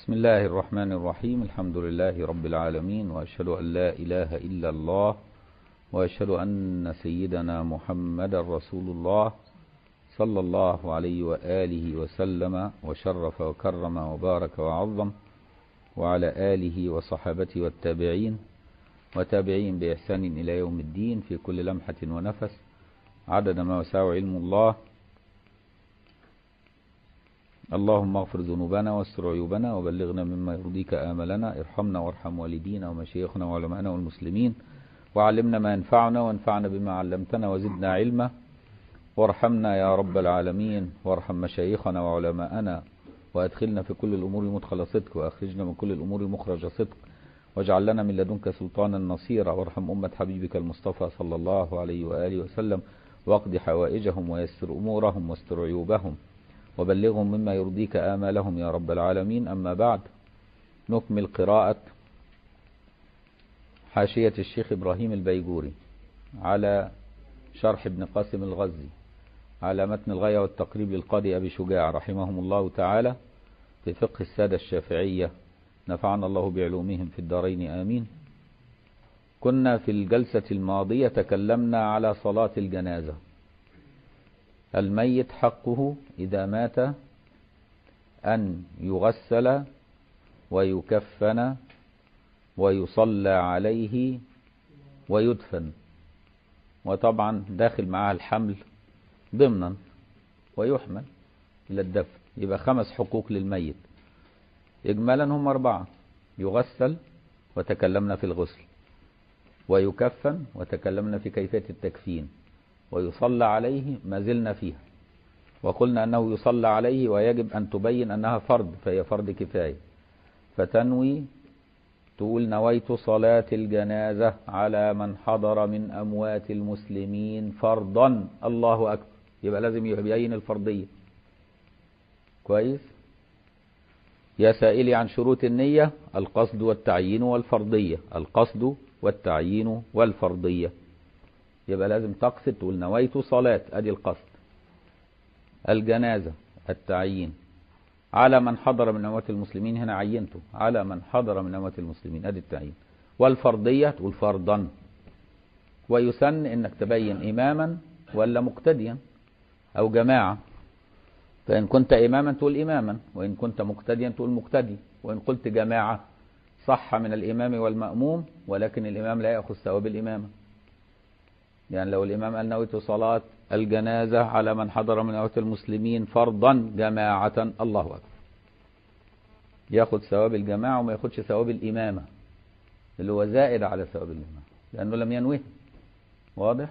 بسم الله الرحمن الرحيم. الحمد لله رب العالمين، وأشهد أن لا إله إلا الله، وأشهد أن سيدنا محمد رسول الله صلى الله عليه وآله وسلم وشرف وكرم وبارك وعظم، وعلى آله وصحابته والتابعين وتابعين بإحسان إلى يوم الدين في كل لمحة ونفس عدد ما وسعه علم الله. اللهم اغفر ذنوبنا واستر عيوبنا وبلغنا مما يرضيك آملنا، ارحمنا وارحم والدينا ومشايخنا وعلماءنا والمسلمين، وعلمنا ما ينفعنا وانفعنا بما علمتنا وزدنا علما، وارحمنا يا رب العالمين، وارحم مشايخنا وعلماءنا، وادخلنا في كل الأمور مدخل صدق، وأخرجنا من كل الأمور مخرج صدق، واجعل لنا من لدنك سلطانا نصيرا، وارحم أمة حبيبك المصطفى صلى الله عليه وآله وسلم، واقض حوائجهم ويسر أمورهم واستر عيوبهم وبلغهم مما يرضيك آمالهم يا رب العالمين. أما بعد، نكمل قراءة حاشية الشيخ إبراهيم البيجوري على شرح ابن قاسم الغزي على متن الغاية والتقريب للقاضي أبي شجاع رحمهم الله تعالى في فقه السادة الشافعية، نفعنا الله بعلومهم في الدارين آمين. كنا في الجلسة الماضية تكلمنا على صلاة الجنازة. الميت حقه إذا مات أن يغسل ويكفن ويصلى عليه ويدفن، وطبعا داخل معها الحمل ضمنا ويحمل إلى الدفن. يبقى 5 حقوق للميت إجمالا، هم 4: يغسل وتكلمنا في الغسل، ويكفن وتكلمنا في كيفية التكفين، ويصلى عليه ما زلنا فيها، وقلنا أنه يصلى عليه ويجب أن تبين أنها فرض، فهي فرض كفاية، فتنوي تقول نويت صلاة الجنازة على من حضر من أموات المسلمين فرضا، الله أكبر، يبقى لازم يبين الفرضية كويس. يا سائلي عن شروط النية: القصد والتعيين والفرضية، القصد والتعيين والفرضية. يبقى لازم تقصد، تقول نويت صلاة، ادي القصد. الجنازة التعيين على من حضر من اموات المسلمين، هنا عينته على من حضر من اموات المسلمين، ادي التعيين. والفرضية تقول فرضا. ويسن انك تبين اماما ولا مقتديا او جماعة، فان كنت اماما تقول اماما، وان كنت مقتديا تقول مقتدي، وان قلت جماعة صح من الامام والمأموم، ولكن الامام لا يأخذ ثواب الامامة. يعني لو الإمام قال نويت صلاة الجنازة على من حضر من أموات المسلمين فرضا جماعة، الله أكبر، ياخد ثواب الجماعة وما ياخدش ثواب الإمامة اللي هو زائد على ثواب الإمامة لأنه لم ينوه. واضح؟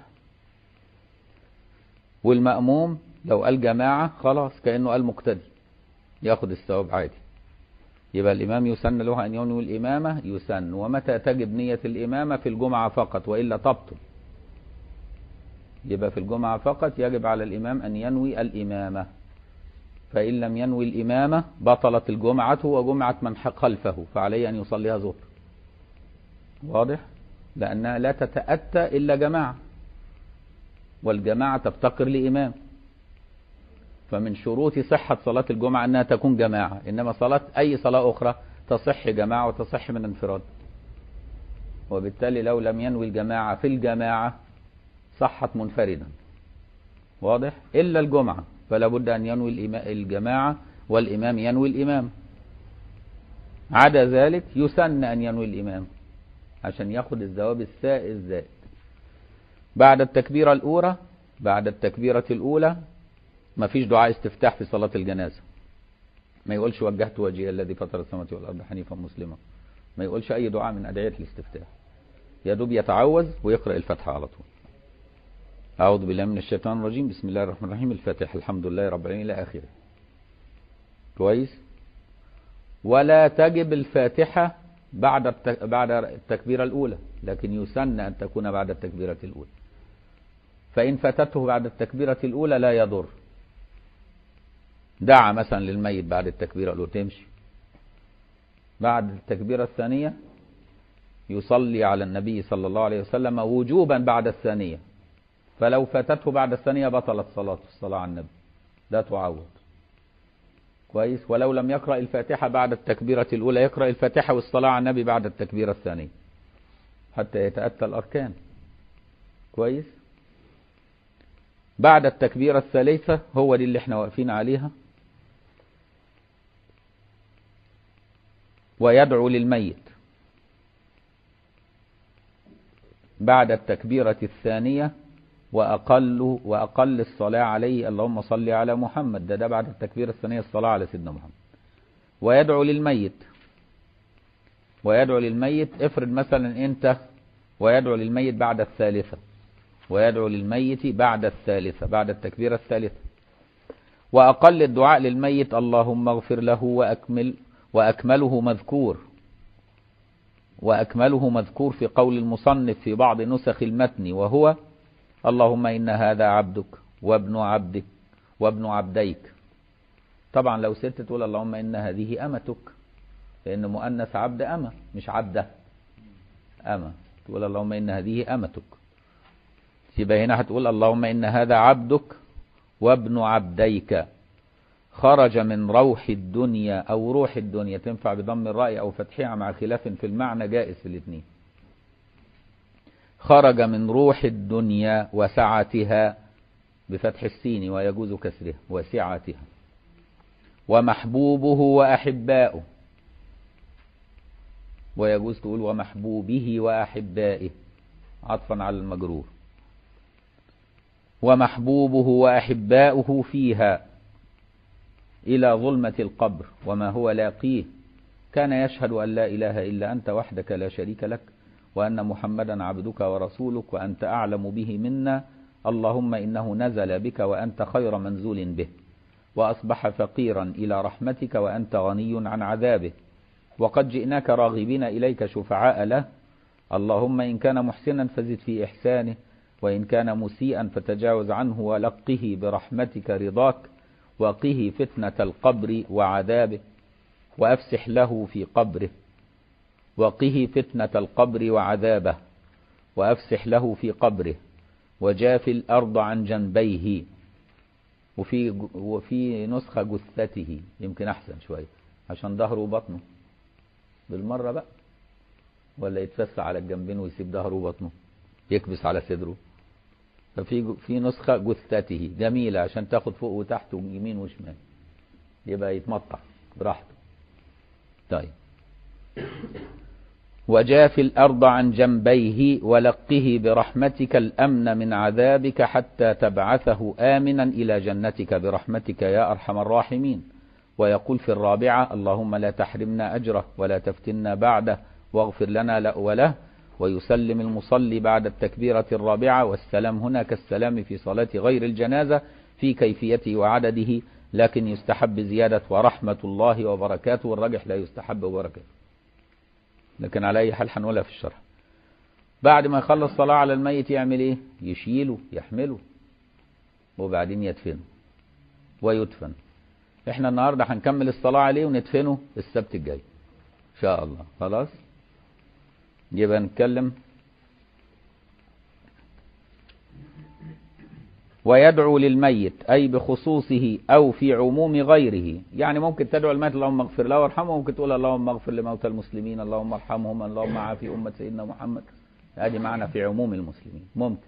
والمأموم لو قال جماعة خلاص كأنه قال مقتدي، ياخد الثواب عادي. يبقى الإمام يسن له أن ينوي الإمامة، يسن. ومتى تجب نية الإمامة؟ في الجمعة فقط، وإلا تبطل. يبقى في الجمعة فقط يجب على الإمام أن ينوي الإمامة، فإن لم ينوي الإمامة بطلت الجمعة وجمعة من خلفه، فعليه أن يصليها ظهر. واضح؟ لأنها لا تتأتى إلا جماعة، والجماعة تفتقر لإمام، فمن شروط صحة صلاة الجمعة أنها تكون جماعة، إنما صلاة أي صلاة أخرى تصح جماعة وتصح من انفراد. وبالتالي لو لم ينوي الجماعة في الجماعة صحت منفردا. واضح؟ إلا الجمعة فلا بد أن ينوي الجماعة والإمام ينوي الإمام. عدا ذلك يسن أن ينوي الإمام عشان ياخد الثواب الزائد. بعد التكبيرة الأولى ما فيش دعاء استفتاح في صلاة الجنازة. ما يقولش وجهت وجهي الذي فطر السماوات والأرض حنيفا مسلما، ما يقولش أي دعاء من أدعية الاستفتاح، يدوب يتعوذ ويقرأ الفاتحة على طول. أعوذ بالله من الشيطان الرجيم، بسم الله الرحمن الرحيم، الفاتحة، الحمد لله رب العالمين إلى آخره. كويس؟ ولا تجب الفاتحة بعد التكبيرة الأولى، لكن يسن أن تكون بعد التكبيرة الأولى. فإن فاتته بعد التكبيرة الأولى لا يضر. دعا مثلا للميت بعد التكبيرة الأولى تمشي. بعد التكبيرة الثانية يصلي على النبي صلى الله عليه وسلم وجوبا بعد الثانية، فلو فاتته بعد الثانية بطلت الصلاة على النبي، لا تعوض. كويس. ولو لم يقرأ الفاتحة بعد التكبيرة الأولى يقرأ الفاتحة والصلاة على النبي بعد التكبيرة الثانية حتى يتأتى الأركان. كويس. بعد التكبيرة الثالثة هو دي اللي احنا واقفين عليها. ويدعو للميت بعد التكبيرة الثانية وأقل الصلاة عليه اللهم صل على محمد، ده بعد التكبيرة الثانية الصلاة على سيدنا محمد. ويدعو للميت افرض مثلا انت ويدعو للميت بعد الثالثة، ويدعو للميت بعد الثالثة بعد التكبيرة الثالثة. وأقل الدعاء للميت اللهم اغفر له وأكمله مذكور في قول المصنف في بعض نسخ المتن، وهو اللهم إن هذا عبدك وابن عبدك وابن عبديك. طبعا لو ست تقول اللهم إن هذه أمتك، لأن مؤنث عبد أمة مش عبده، أمة، تقول اللهم إن هذه أمتك. يبقى هنا هتقول اللهم إن هذا عبدك وابن عبديك خرج من روح الدنيا أو روح الدنيا، تنفع بضم الراء أو فتحها مع خلاف في المعنى، جائز في الاثنين. خرج من روح الدنيا وسعتها بفتح السين ويجوز كسرها وسعتها. ومحبوبه وأحباؤه، ويجوز تقول ومحبوبه وأحبائه عطفا على المجرور. ومحبوبه وأحباؤه فيها إلى ظلمة القبر وما هو لاقيه، كان يشهد أن لا إله إلا أنت وحدك لا شريك لك، وأن محمدا عبدك ورسولك، وأنت أعلم به منا، اللهم إنه نزل بك وأنت خير منزول به، وأصبح فقيرا إلى رحمتك وأنت غني عن عذابه، وقد جئناك راغبين إليك شفعاء له، اللهم إن كان محسنا فزد في إحسانه، وإن كان مسيئا فتجاوز عنه، ولقه برحمتك رضاك، وقه فتنة القبر وعذابه، وأفسح له في قبره، وقه فتنة القبر وعذابه، وأفسح له في قبره، وجاف الأرض عن جنبيه. وفي نسخة جثته، يمكن أحسن شوية عشان ظهره وبطنه بالمرة بقى، ولا يتفسع على الجنبين ويسيب ظهره وبطنه يكبس على صدره. ففي نسخة جثته جميلة عشان تاخد فوق وتحت ويمين وشمال، يبقى يتمطع براحته. طيب. وجاف الأرض عن جنبيه ولقه برحمتك الأمن من عذابك حتى تبعثه آمنا إلى جنتك برحمتك يا أرحم الراحمين. ويقول في الرابعة اللهم لا تحرمنا أجره ولا تفتنا بعده واغفر لنا وله. ويسلم المصلي بعد التكبيرة الرابعة، والسلام هنا كالسلام في صلاة غير الجنازة في كيفيته وعدده، لكن يستحب زيادة ورحمة الله وبركاته، والراجح لا يستحب وبركاته، لكن على أي حال هنقولها في الشرح. بعد ما يخلص صلاة على الميت يعمل ايه؟ يشيله يحمله وبعدين يدفنه ويدفن. احنا النهاردة هنكمل الصلاة عليه وندفنه السبت الجاي ان شاء الله. خلاص، يبقى نتكلم. ويدعو للميت أي بخصوصه أو في عموم غيره، يعني ممكن تدعو الميت اللهم اغفر له وارحمه، ممكن تقول اللهم اغفر لموتى المسلمين، اللهم ارحمهم، اللهم عافي أمة سيدنا محمد، هذه معنى في عموم المسلمين ممكن.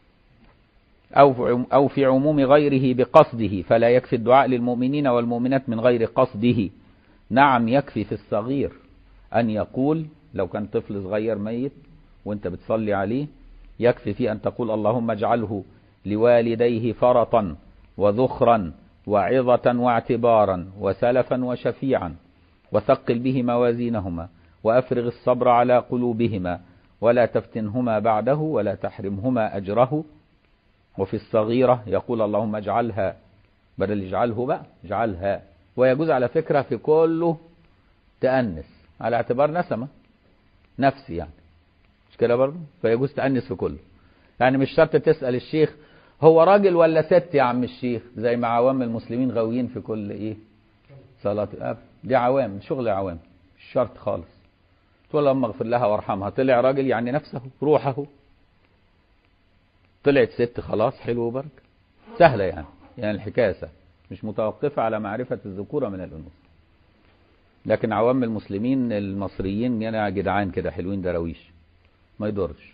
أو في عموم غيره بقصده، فلا يكفي الدعاء للمؤمنين والمؤمنات من غير قصده. نعم، يكفي في الصغير أن يقول، لو كان طفل صغير ميت وانت بتصلي عليه، يكفي فيه أن تقول اللهم اجعله لوالديه فرطا وذخرا وعظة واعتبارا وسلفا وشفيعا، وثقل به موازينهما، وأفرغ الصبر على قلوبهما، ولا تفتنهما بعده، ولا تحرمهما أجره. وفي الصغيرة يقول اللهم اجعلها، بدل اجعله بقى اجعلها. ويجوز على فكرة في كله تأنس على اعتبار نسمة نفسي، يعني مش كده برضه، فيجوز تأنس في كله. يعني مش شرط تسأل الشيخ هو راجل ولا ست يا عم الشيخ، زي ما عوام المسلمين غاويين في كل ايه صلاة. دي عوام، شغل عوام، مش شرط خالص. تقول اللهم اغفر لها وارحمها، طلع راجل يعني نفسه روحه، طلعت ست خلاص حلو وبركة، سهلة يعني الحكاية سهلة. مش متوقفة على معرفة الذكورة من الأنوثة. لكن عوام المسلمين المصريين يعني جدعان كده حلوين درويش ما يضرش.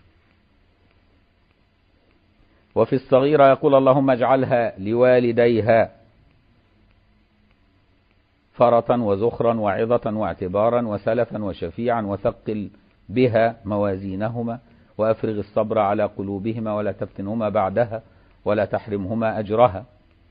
وفي الصغيرة يقول اللهم اجعلها لوالديها فرطا وزخرا وعظة واعتبارا وسلفا وشفيعا وثقل بها موازينهما وأفرغ الصبر على قلوبهما ولا تفتنهما بعدها ولا تحرمهما أجرها.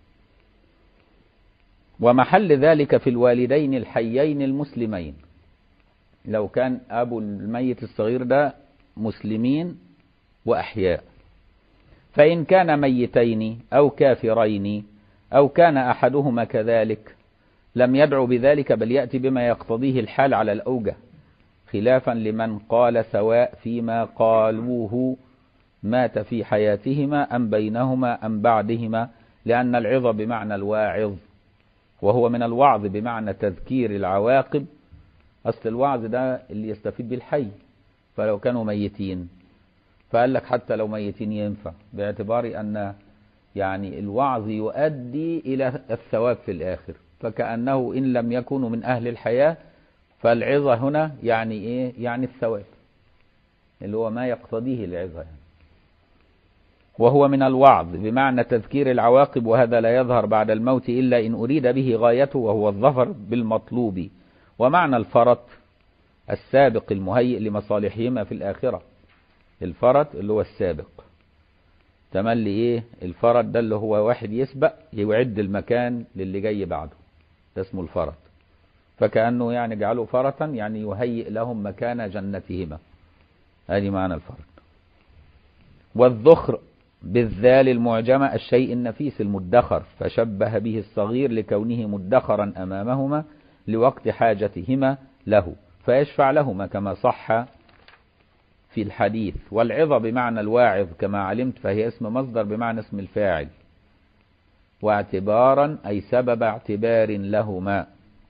ومحل ذلك في الوالدين الحيين المسلمين، لو كان أبو الميت الصغير ده مسلمين وأحياء، فإن كان ميتين أو كافرين أو كان أحدهما كذلك لم يدعو بذلك بل يأتي بما يقتضيه الحال على الأوجه، خلافا لمن قال سواء فيما قالوه مات في حياتهما أم بينهما أم بعدهما، لأن العظة بمعنى الواعظ، وهو من الوعظ بمعنى تذكير العواقب. أصل الوعظ ده اللي يستفيد بالحي، فلو كانوا ميتين فقال لك حتى لو ميتين ينفع، باعتبار أن يعني الوعظ يؤدي إلى الثواب في الآخر، فكأنه إن لم يكونوا من أهل الحياة فالعظة هنا يعني إيه؟ يعني الثواب اللي هو ما يقتضيه العظة يعني. وهو من الوعظ بمعنى تذكير العواقب، وهذا لا يظهر بعد الموت إلا إن أريد به غايته وهو الظفر بالمطلوب. ومعنى الفرط السابق المهيئ لمصالحهما في الآخرة، الفرط اللي هو السابق تملي إيه؟ الفرط ده اللي هو واحد يسبق يعد المكان للي جاي بعده، ده اسمه الفرط، فكأنه يعني جعله فرطا يعني يهيئ لهم مكان جنتهما، هذه معنى الفرط. والذخر بالذال المعجمة الشيء النفيس المدخر، فشبه به الصغير لكونه مدخرا أمامهما لوقت حاجتهما له فيشفع لهما كما صح في الحديث. والعظة بمعنى الواعظ كما علمت فهي اسم مصدر بمعنى اسم الفاعل، واعتبارا أي سبب اعتبار لهما،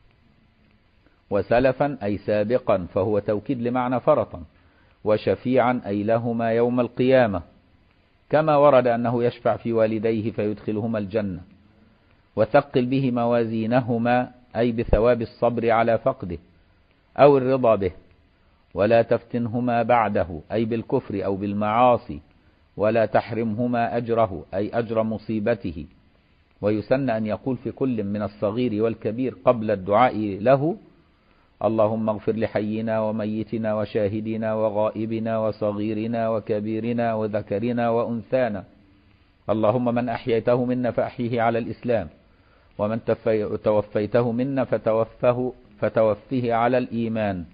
وسلفا أي سابقا فهو توكيد لمعنى فرطا، وشفيعا أي لهما يوم القيامة، كما ورد أنه يشفع في والديه فيدخلهما الجنة. وثقل به موازينهما أي بثواب الصبر على فقده أو الرضا به، ولا تفتنهما بعده أي بالكفر أو بالمعاصي، ولا تحرمهما أجره أي أجر مصيبته. ويسن أن يقول في كل من الصغير والكبير قبل الدعاء له اللهم اغفر لحينا وميتنا وشاهدنا وغائبنا وصغيرنا وكبيرنا وذكرنا وأنثانا، اللهم من أحييته منا فأحيه على الإسلام، ومن توفيته منا فتوفه على الإيمان.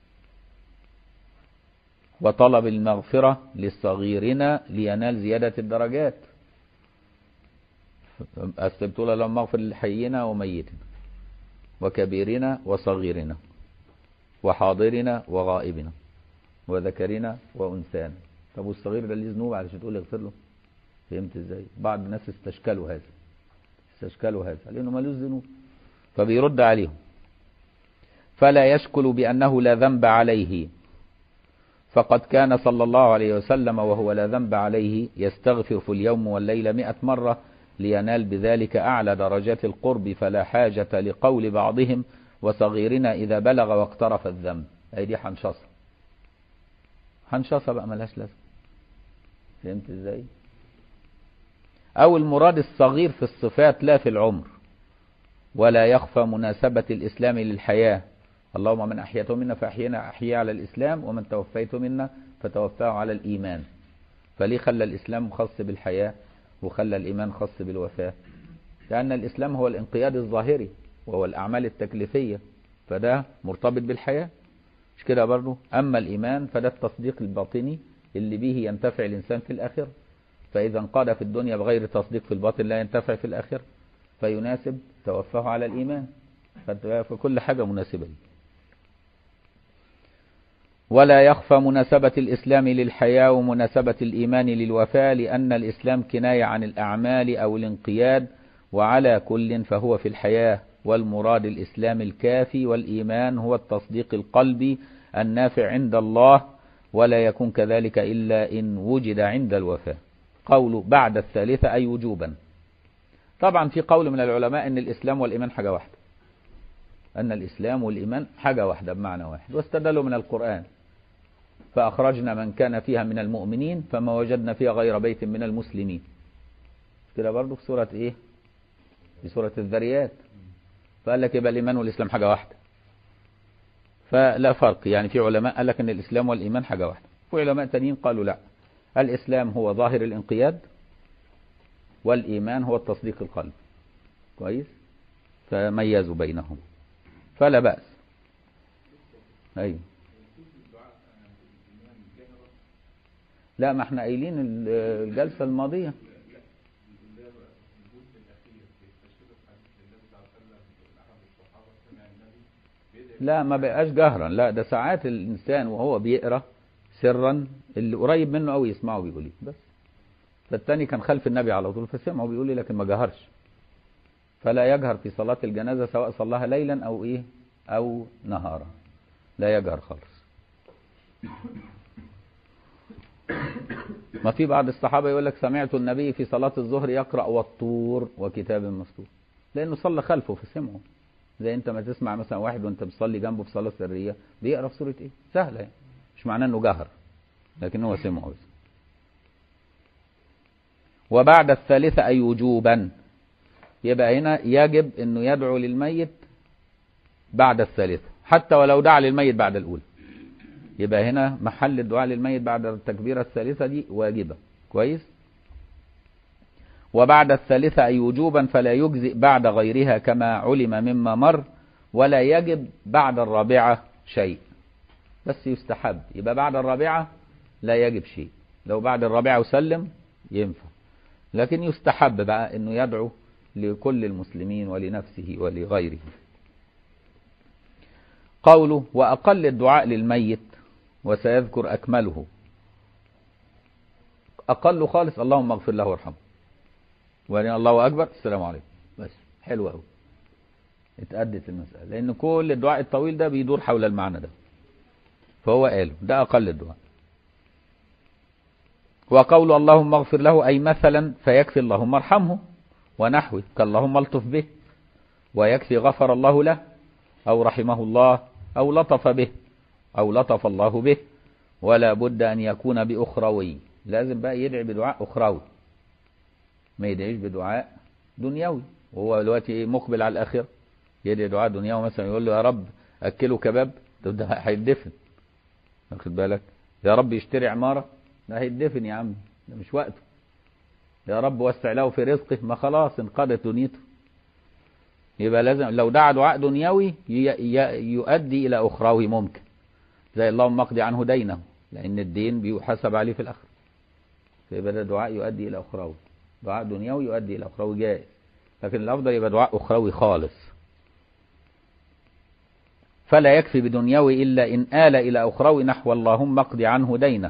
وطلب المغفرة للصغيرنا لينال زيادة الدرجات، أستبتول اللهم اغفر لحينا وميتنا وكبيرنا وصغيرنا وحاضرنا وغائبنا وذكرنا وأنثانا. طب والصغير ده ليه ذنوب علشان تقول اغفر له؟ فهمت ازاي؟ بعض الناس استشكلوا هذا لأنه مالوش ذنوب، فبيرد عليهم. فلا يشكل بأنه لا ذنب عليه، فقد كان صلى الله عليه وسلم وهو لا ذنب عليه يستغفر في اليوم والليلة 100 مرة لينال بذلك أعلى درجات القرب، فلا حاجة لقول بعضهم وصغيرنا إذا بلغ واقترف الذنب. أي دي حنشصة بقى ملهاش لازمة. فهمت ازاي؟ أو المراد الصغير في الصفات لا في العمر، ولا يخفى مناسبة الإسلام للحياة، اللهم من أحيته منا فأحينا أحيي على الإسلام، ومن توفيته منا فتوفاه على الإيمان. فليه خلى الإسلام خاص بالحياة وخلى الإيمان خاص بالوفاة؟ لأن الإسلام هو الانقياد الظاهري وهو الأعمال التكليفية، فده مرتبط بالحياة، مش كده برضه؟ أما الإيمان فده التصديق الباطني اللي به ينتفع الإنسان في الآخرة، فإذا انقاد في الدنيا بغير تصديق في الباطن لا ينتفع في الآخرة، فيناسب توفاه على الإيمان، فكل حاجة مناسبة. ولا يخفى مناسبة الإسلام للحياة ومناسبة الإيمان للوفاة، لأن الإسلام كناية عن الأعمال أو الانقياد، وعلى كل فهو في الحياة، والمراد الإسلام الكافي، والإيمان هو التصديق القلبي النافع عند الله، ولا يكون كذلك إلا إن وجد عند الوفاة. قول بعد الثالثة أي وجوبا، طبعا في قول من العلماء ان الاسلام والايمان حاجة واحدة، ان الاسلام والايمان حاجة واحدة بمعنى واحد، واستدلوا من القرآن فاخرجنا من كان فيها من المؤمنين فما وجدنا فيها غير بيت من المسلمين. كده برضو في سورة ايه؟ في سورة الذريات. فقال لك يبقى الايمان والاسلام حاجة واحدة، فلا فرق. يعني في علماء قال لك ان الاسلام والايمان حاجة واحدة، في علماء تانيين قالوا لا، الاسلام هو ظاهر الانقياد والايمان هو التصديق القلب. كويس؟ فميزوا بينهم فلا بأس. ايوه. لا، ما احنا قايلين الجلسة الماضية. لا، ما بقاش جهرا، لا ده ساعات الإنسان وهو بيقرأ سرا اللي قريب منه قوي يسمعه بيقول ايه بس. فالتاني كان خلف النبي على طول فسمعه بيقول لي لكن ما جهرش. فلا يجهر في صلاة الجنازة سواء صلاها ليلا أو إيه أو نهارا، لا يجهر خالص. ما في بعض الصحابة يقول لك سمعت النبي في صلاة الظهر يقرأ والطور وكتاب مسطور، لأنه صلى خلفه فسمعه. زي أنت ما تسمع مثلا واحد وأنت بتصلي جنبه في صلاة سرية بيقرأ في سورة إيه؟ سهلة يعني. مش معناه أنه جهر، لكن هو سمعه بس. وبعد الثالثة أي وجوبا، يبقى هنا يجب أنه يدعو للميت بعد الثالثة حتى ولو دعا للميت بعد الأولى. يبقى هنا محل الدعاء للميت بعد التكبيرة الثالثة دي واجبة. كويس؟ وبعد الثالثة أي وجوبا فلا يجزئ بعد غيرها كما علم مما مر، ولا يجب بعد الرابعة شيء، بس يستحب. يبقى بعد الرابعة لا يجب شيء، لو بعد الرابعة وسلم ينفع، لكن يستحب بقى أنه يدعو لكل المسلمين ولنفسه ولغيره. قوله وأقل الدعاء للميت وسيذكر أكمله. أقل خالص اللهم اغفر له وارحمه، وبعدين الله أكبر السلام عليكم، بس. حلو قوي، اتأدت المسألة، لأن كل الدعاء الطويل ده بيدور حول المعنى ده، فهو قاله ده أقل الدعاء. وقول اللهم اغفر له أي مثلا فيكفي اللهم ارحمه ونحوه كاللهم الطف به، ويكفي غفر الله له أو رحمه الله أو لطف به أو لطف الله به، ولا بد أن يكون بأخروي. لازم بقى يدعي بدعاء أخروي، ما يدعيش بدعاء دنيوي وهو دلوقتي مقبل على الآخرة. يدعي دعاء دنيوي مثلا يقول له يا رب أكله كباب، ده هيدفن، واخد بالك؟ يا رب يشتري عمارة، ده هيدفن يا عم، ده مش وقته. يا رب وسع له في رزقه، ما خلاص انقضت دنيته. يبقى لازم لو دعا دعاء دنيوي يؤدي إلى أخروي ممكن، زي اللهم اقضي عنه دينه، لأن الدين بيحاسب عليه في الآخرة. فيبقى ده دعاء يؤدي إلى أخروي. دعاء دنيوي يؤدي إلى أخروي جائز، لكن الأفضل يبقى دعاء أخروي خالص. فلا يكفي بدنيوي إلا إن آل إلى أخروي نحو اللهم اقضي عنه دينه،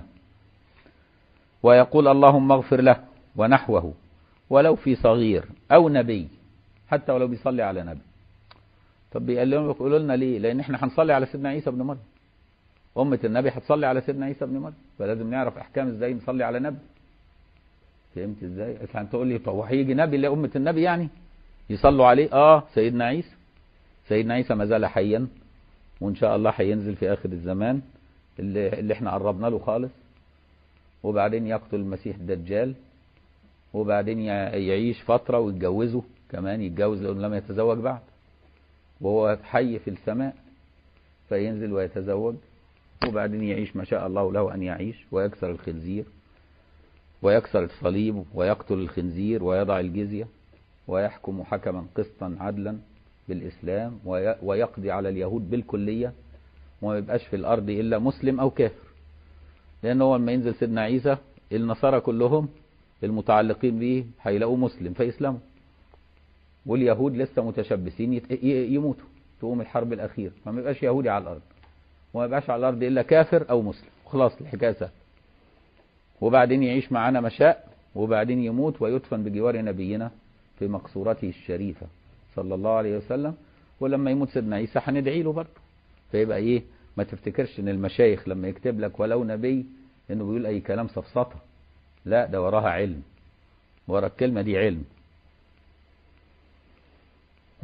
ويقول اللهم اغفر له ونحوه، ولو في صغير أو نبي، حتى ولو بيصلي على نبي. طب بيقولوا لنا ليه؟ لأن احنا هنصلي على سيدنا عيسى ابن مريم، أمة النبي هتصلي على سيدنا عيسى ابن مريم، فلازم نعرف أحكام ازاي نصلي على نبي. فهمت ازاي؟ عشان تقول لي طب وهيجي نبي لأمة النبي يعني يصلوا عليه؟ سيدنا عيسى. سيدنا عيسى ما زال حيا، وإن شاء الله هينزل في آخر الزمان اللي احنا قربنا له خالص، وبعدين يقتل المسيح الدجال، وبعدين يعيش فترة ويتجوزه كمان، يتجوز لأنه لم يتزوج بعد وهو حي في السماء، فينزل ويتزوج، وبعدين يعيش ما شاء الله له أن يعيش، ويكسر الخنزير ويكسر الصليب ويقتل الخنزير ويضع الجزية، ويحكم حكما قسطا عدلا بالإسلام، ويقضي على اليهود بالكلية، وما يبقاش في الأرض إلا مسلم أو كافر. لأنه هو لما ينزل سيدنا عيسى النصارى كلهم المتعلقين به هيلاقوه مسلم فيسلموا، واليهود لسه متشبثين يموتوا، تقوم الحرب الأخيرة، فما يبقاش يهودي على الأرض، وما يبقاش على الأرض إلا كافر أو مسلم، خلاص الحكاية سهلة. وبعدين يعيش معانا مشاء، وبعدين يموت ويدفن بجوار نبينا في مقصورته الشريفة صلى الله عليه وسلم. ولما يموت سيدنا عيسى هندعي له برضه. فيبقى ايه، ما تفتكرش ان المشايخ لما يكتب لك ولو نبي انه بيقول اي كلام سفسطة، لا ده وراها علم، ورا الكلمة دي علم.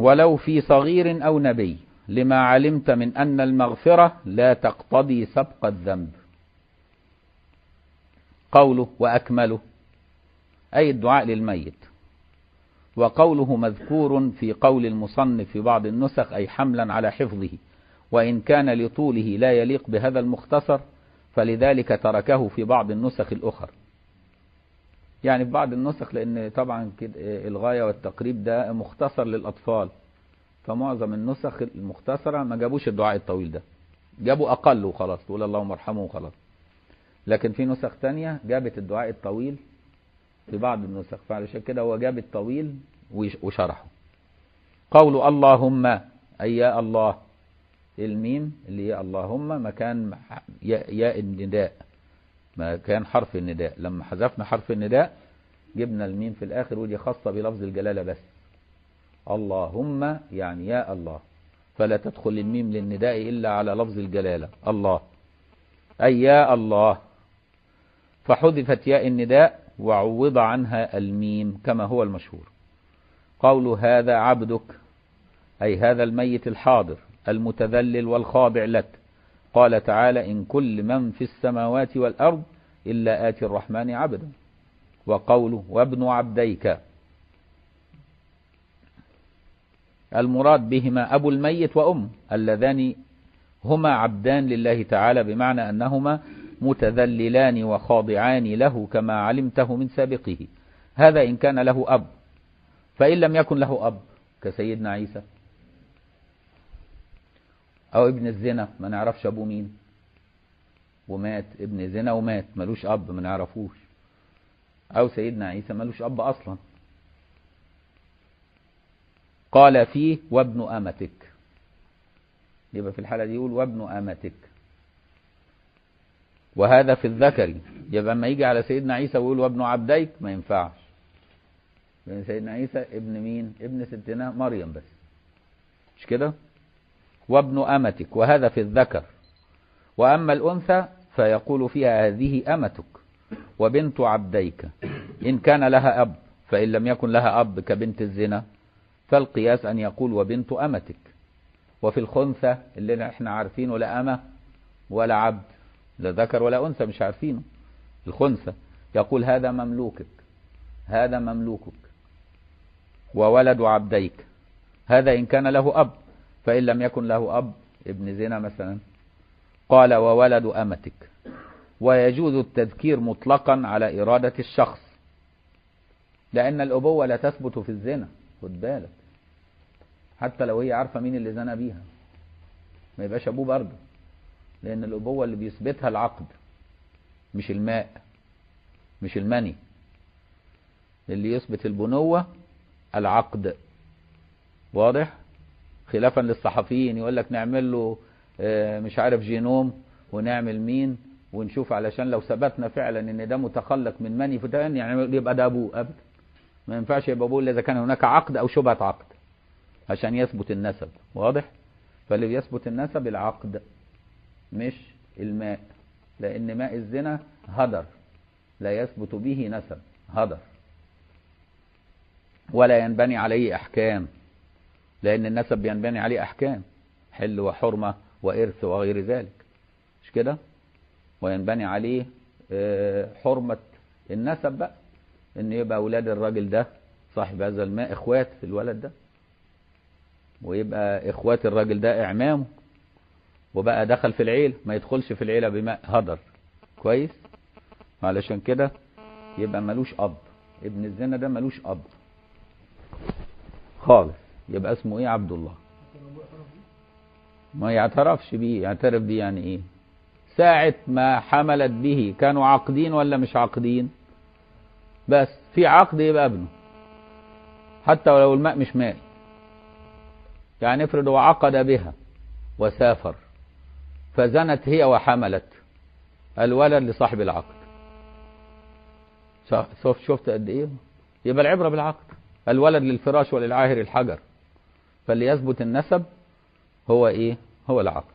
ولو في صغير أو نبي، لما علمت من أن المغفرة لا تقتضي سبق الذنب. قوله وأكمله أي الدعاء للميت. وقوله مذكور في قول المصنف في بعض النسخ أي حملا على حفظه، وإن كان لطوله لا يليق بهذا المختصر فلذلك تركه في بعض النسخ الأخر. يعني في بعض النسخ، لأن طبعا الغاية والتقريب ده مختصر للأطفال، فمعظم النسخ المختصرة ما جابوش الدعاء الطويل ده، جابوا أقل وخلاص، تقول اللهم ارحمه وخلاص. لكن في نسخ تانية جابت الدعاء الطويل في بعض النسخ، فعلشان كده هو جاب الطويل وشرحه. قول اللهم أي يا الله، الميم اللي هي اللهم مكان ياء النداء، مكان حرف النداء. لما حذفنا حرف النداء جبنا الميم في الآخر، ودي خاصة بلفظ الجلالة بس. اللهم يعني يا الله، فلا تدخل الميم للنداء إلا على لفظ الجلالة الله، أي يا الله، فحذفت ياء النداء وعوض عنها الميم كما هو المشهور. قول هذا عبدك أي هذا الميت الحاضر المتذلل والخاضع لك. قال تعالى إن كل من في السماوات والأرض إلا آتي الرحمن عبدا. وقوله وابن عبديك، المراد بهما أبو الميت وأم، اللذان هما عبدان لله تعالى، بمعنى أنهما متذللان وخاضعان له كما علمته من سابقه. هذا إن كان له أب، فإن لم يكن له أب كسيدنا عيسى، أو ابن الزنا ما نعرفش أبوه مين ومات، ابن زنا ومات ملوش أب ما نعرفوش، أو سيدنا عيسى ملوش أب أصلا. قال فيه وابن أمتك، يبقى في الحالة دي يقول وابن أمتك، وهذا في الذكر. يبقى لما يجي على سيدنا عيسى ويقول وابن عبديك ما ينفعش، لأن سيدنا عيسى ابن مين؟ ابن ستنا مريم بس، مش كده؟ وابن أمتك، وهذا في الذكر. وأما الأنثى فيقول فيها هذه أمتك وبنت عبديك إن كان لها أب، فإن لم يكن لها أب كبنت الزنا فالقياس أن يقول وبنت أمتك. وفي الخنثى اللي احنا عارفينه لا أمة ولا عبد، لا ذكر ولا أنثى، مش عارفينه. الخنثى يقول هذا مملوكك، هذا مملوكك، وولد عبديك، هذا إن كان له أب، فإن لم يكن له أب ابن زنا مثلا قال وولد أمتك. ويجوز التذكير مطلقا على إرادة الشخص، لأن الأبوة لا تثبت في الزنا، خد بالك، حتى لو هي عارفة مين اللي زنا بيها ما يبقاش أبوه برضه، لأن الأبوة اللي بيثبتها العقد مش الماء، مش المني. اللي يثبت البنوة العقد، واضح؟ خلافا للصحفيين يقول لك نعمل له مش عارف جينوم ونعمل مين ونشوف، علشان لو ثبتنا فعلا ان ده متخلق من مني فتان يعني يبقى ده ابوه. ابدا ما ينفعش يبقى ابوه الا اذا كان هناك عقد او شبهة عقد عشان يثبت النسب، واضح؟ فاللي بيثبت النسب العقد مش الماء، لان ماء الزنا هدر لا يثبت به نسب، هدر ولا ينبني عليه احكام، لأن النسب بينبني عليه أحكام حل وحرمة وإرث وغير ذلك، مش كده؟ وينبني عليه حرمة النسب بقى، إن يبقى أولاد الراجل ده صاحب هذا الماء إخوات في الولد ده، ويبقى إخوات الراجل ده إعمامه، وبقى دخل في العيلة، ما يدخلش في العيلة بماء هدر. كويس؟ علشان كده يبقى ملوش أب، ابن الزنا ده ملوش أب خالص، يبقى اسمه ايه؟ عبد الله. ما يعترفش بيه، يعترف بيه يعني ايه؟ ساعة ما حملت به كانوا عاقدين ولا مش عاقدين؟ بس في عقد يبقى ابنه، حتى ولو الماء مش ماء. يعني افرض هو عقد بها وسافر فزنت هي وحملت، الولد لصاحب العقد. شفت قد ايه؟ يبقى العبرة بالعقد. الولد للفراش وللعاهر الحجر، فاللي يثبت النسب هو ايه؟ هو العقد.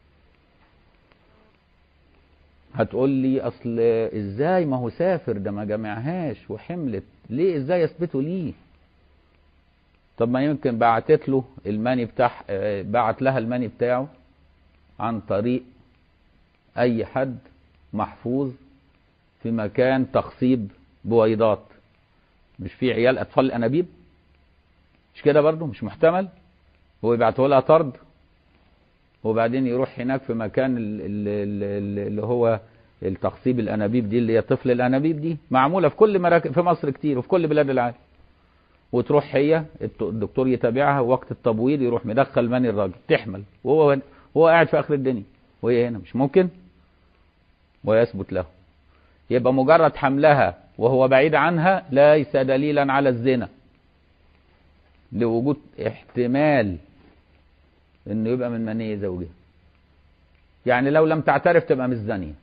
هتقول لي اصل ازاي ما هو سافر، ده ما جمعهاش وحملت، ليه ازاي يثبتوا ليه؟ طب ما يمكن بعتت له الماني بتاع، بعت لها الماني بتاعه عن طريق اي حد محفوظ في مكان تخصيب بويضات. مش في عيال اطفال الانابيب؟ مش كده برضه؟ مش محتمل هو يبعته لها طرد وبعدين يروح هناك في مكان اللي هو التخصيب الانابيب دي، اللي هي طفل الانابيب دي معموله في كل مراكز في مصر كتير وفي كل بلاد العالم. وتروح هي الدكتور يتابعها وقت التبويض يروح مدخل ماني الراجل تحمل وهو قاعد في اخر الدنيا وهي هنا. مش ممكن ويثبت له. يبقى مجرد حملها وهو بعيد عنها ليس دليلا على الزنا، لوجود احتمال انه يبقى من مني زوجها. يعني لو لم تعترف تبقى مش زانية.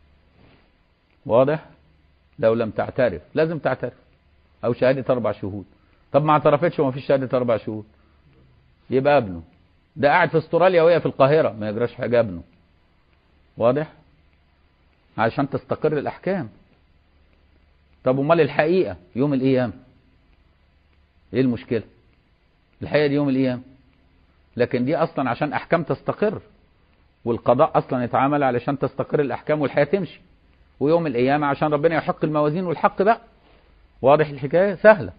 واضح؟ لو لم تعترف لازم تعترف، او شهادة 4 شهود. طب ما اعترفتش وما فيش شهادة 4 شهود، يبقى ابنه ده قاعد في استراليا وهي في القاهرة ما يجراش حاجة ابنه. واضح؟ عشان تستقر الاحكام. طب امال الحقيقة يوم القيامة ايه المشكلة؟ الحقيقة دي يوم القيامة، لكن دي اصلا عشان احكام تستقر، والقضاء اصلا يتعامل علشان تستقر الاحكام والحياة تمشي، ويوم القيامة عشان ربنا يحق الموازين والحق بقى. واضح الحكاية؟ سهلة.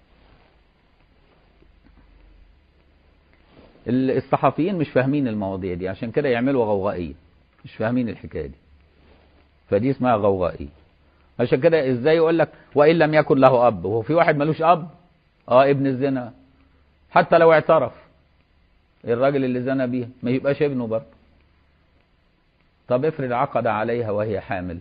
الصحفيين مش فاهمين المواضيع دي عشان كده يعملوا غوغائية، مش فاهمين الحكاية دي، فدي اسمها غوغائية. عشان كده ازاي يقول لك وان لم يكن له اب؟ وهو في واحد ملوش اب؟ ابن الزنا حتى لو اعترف الراجل اللي زنى بيها ما يبقاش ابنه برضه. طب افرض عقد عليها وهي حامل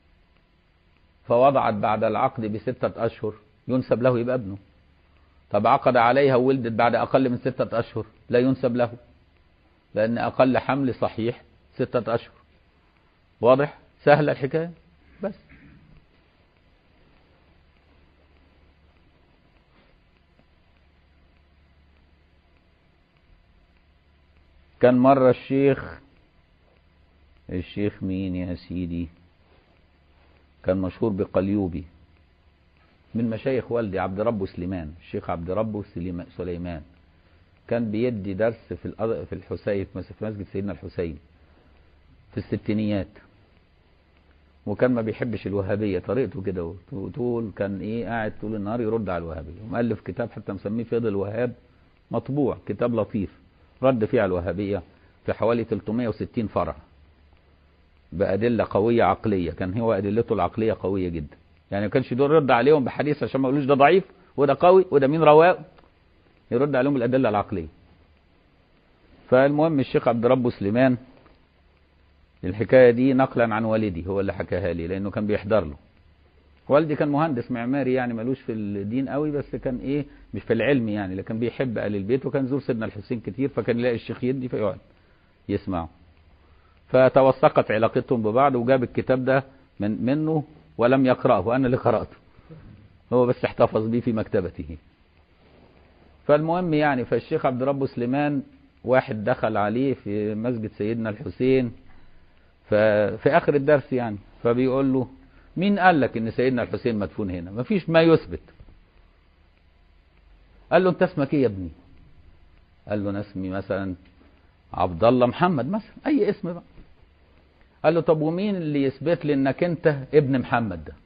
فوضعت بعد العقد ب6 أشهر، ينسب له يبقى ابنه. طب عقد عليها وولدت بعد اقل من 6 أشهر، لا ينسب له، لان اقل حمل صحيح 6 أشهر. واضح؟ سهلة الحكاية. بس كان مرة الشيخ مين يا سيدي، كان مشهور بقليوبي من مشايخ والدي، عبد ربه سليمان، الشيخ عبد ربه سليمان. كان بيدي درس في الحسين، في مسجد سيدنا الحسين في الستينيات، وكان ما بيحبش الوهابية، طريقته كده طول كان قاعد طول النهار يرد على الوهابية، ومؤلف كتاب حتى مسميه فيض الوهاب، مطبوع كتاب لطيف رد فيه على الوهابية في حوالي 360 فرع بأدلة قوية عقلية. كان هو أدلته العقلية قوية جدا، يعني ما كانش يدور يرد عليهم بحديث عشان ما يقولوش ده ضعيف وده قوي وده مين رواه، يرد عليهم بالأدلة العقلية. فالمهم الشيخ عبد ربه سليمان الحكاية دي نقلا عن والدي هو اللي حكاها لي، لأنه كان بيحضر له. والدي كان مهندس معماري، يعني ملوش في الدين قوي، بس كان مش في العلم يعني، لكن بيحب آل البيت، وكان زور سيدنا الحسين كتير، فكان يلاقي الشيخ يدي فيقعد يسمعه. فتوثقت علاقتهم ببعض، وجاب الكتاب ده منه ولم يقرأه، وأنا اللي قرأته، هو بس احتفظ به في مكتبته. فالمهم يعني فالشيخ عبد ربه سليمان واحد دخل عليه في مسجد سيدنا الحسين في آخر الدرس يعني، فبيقول له مين قال لك ان سيدنا الحسين مدفون هنا؟ مفيش ما يثبت. قال له انت اسمك ايه يا ابني؟ قال له انا اسمي مثلا عبد الله محمد مثلا، اي اسم بقى. قال له طب ومين اللي يثبت لي انك انت ابن محمد ده؟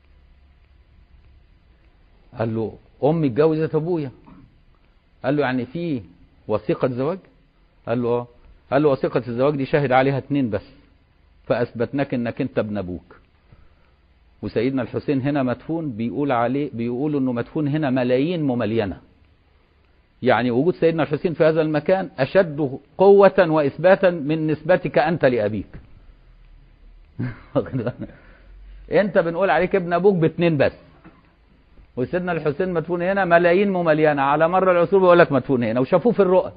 قال له امي اتجوزت ابويا. قال له يعني في وثيقة زواج؟ قال له اه. قال له وثيقة الزواج دي شاهد عليها 2 بس، فاثبتناك انك انت ابن ابوك. وسيدنا الحسين هنا مدفون، بيقولوا انه مدفون هنا ملايين مملينة، يعني وجود سيدنا الحسين في هذا المكان اشد قوة واثباتا من نسبتك انت لابيك. انت بنقول عليك ابن ابوك ب2 بس، وسيدنا الحسين مدفون هنا ملايين مملينة على مر العصور، بيقول لك مدفون هنا، وشافوه في الرؤى.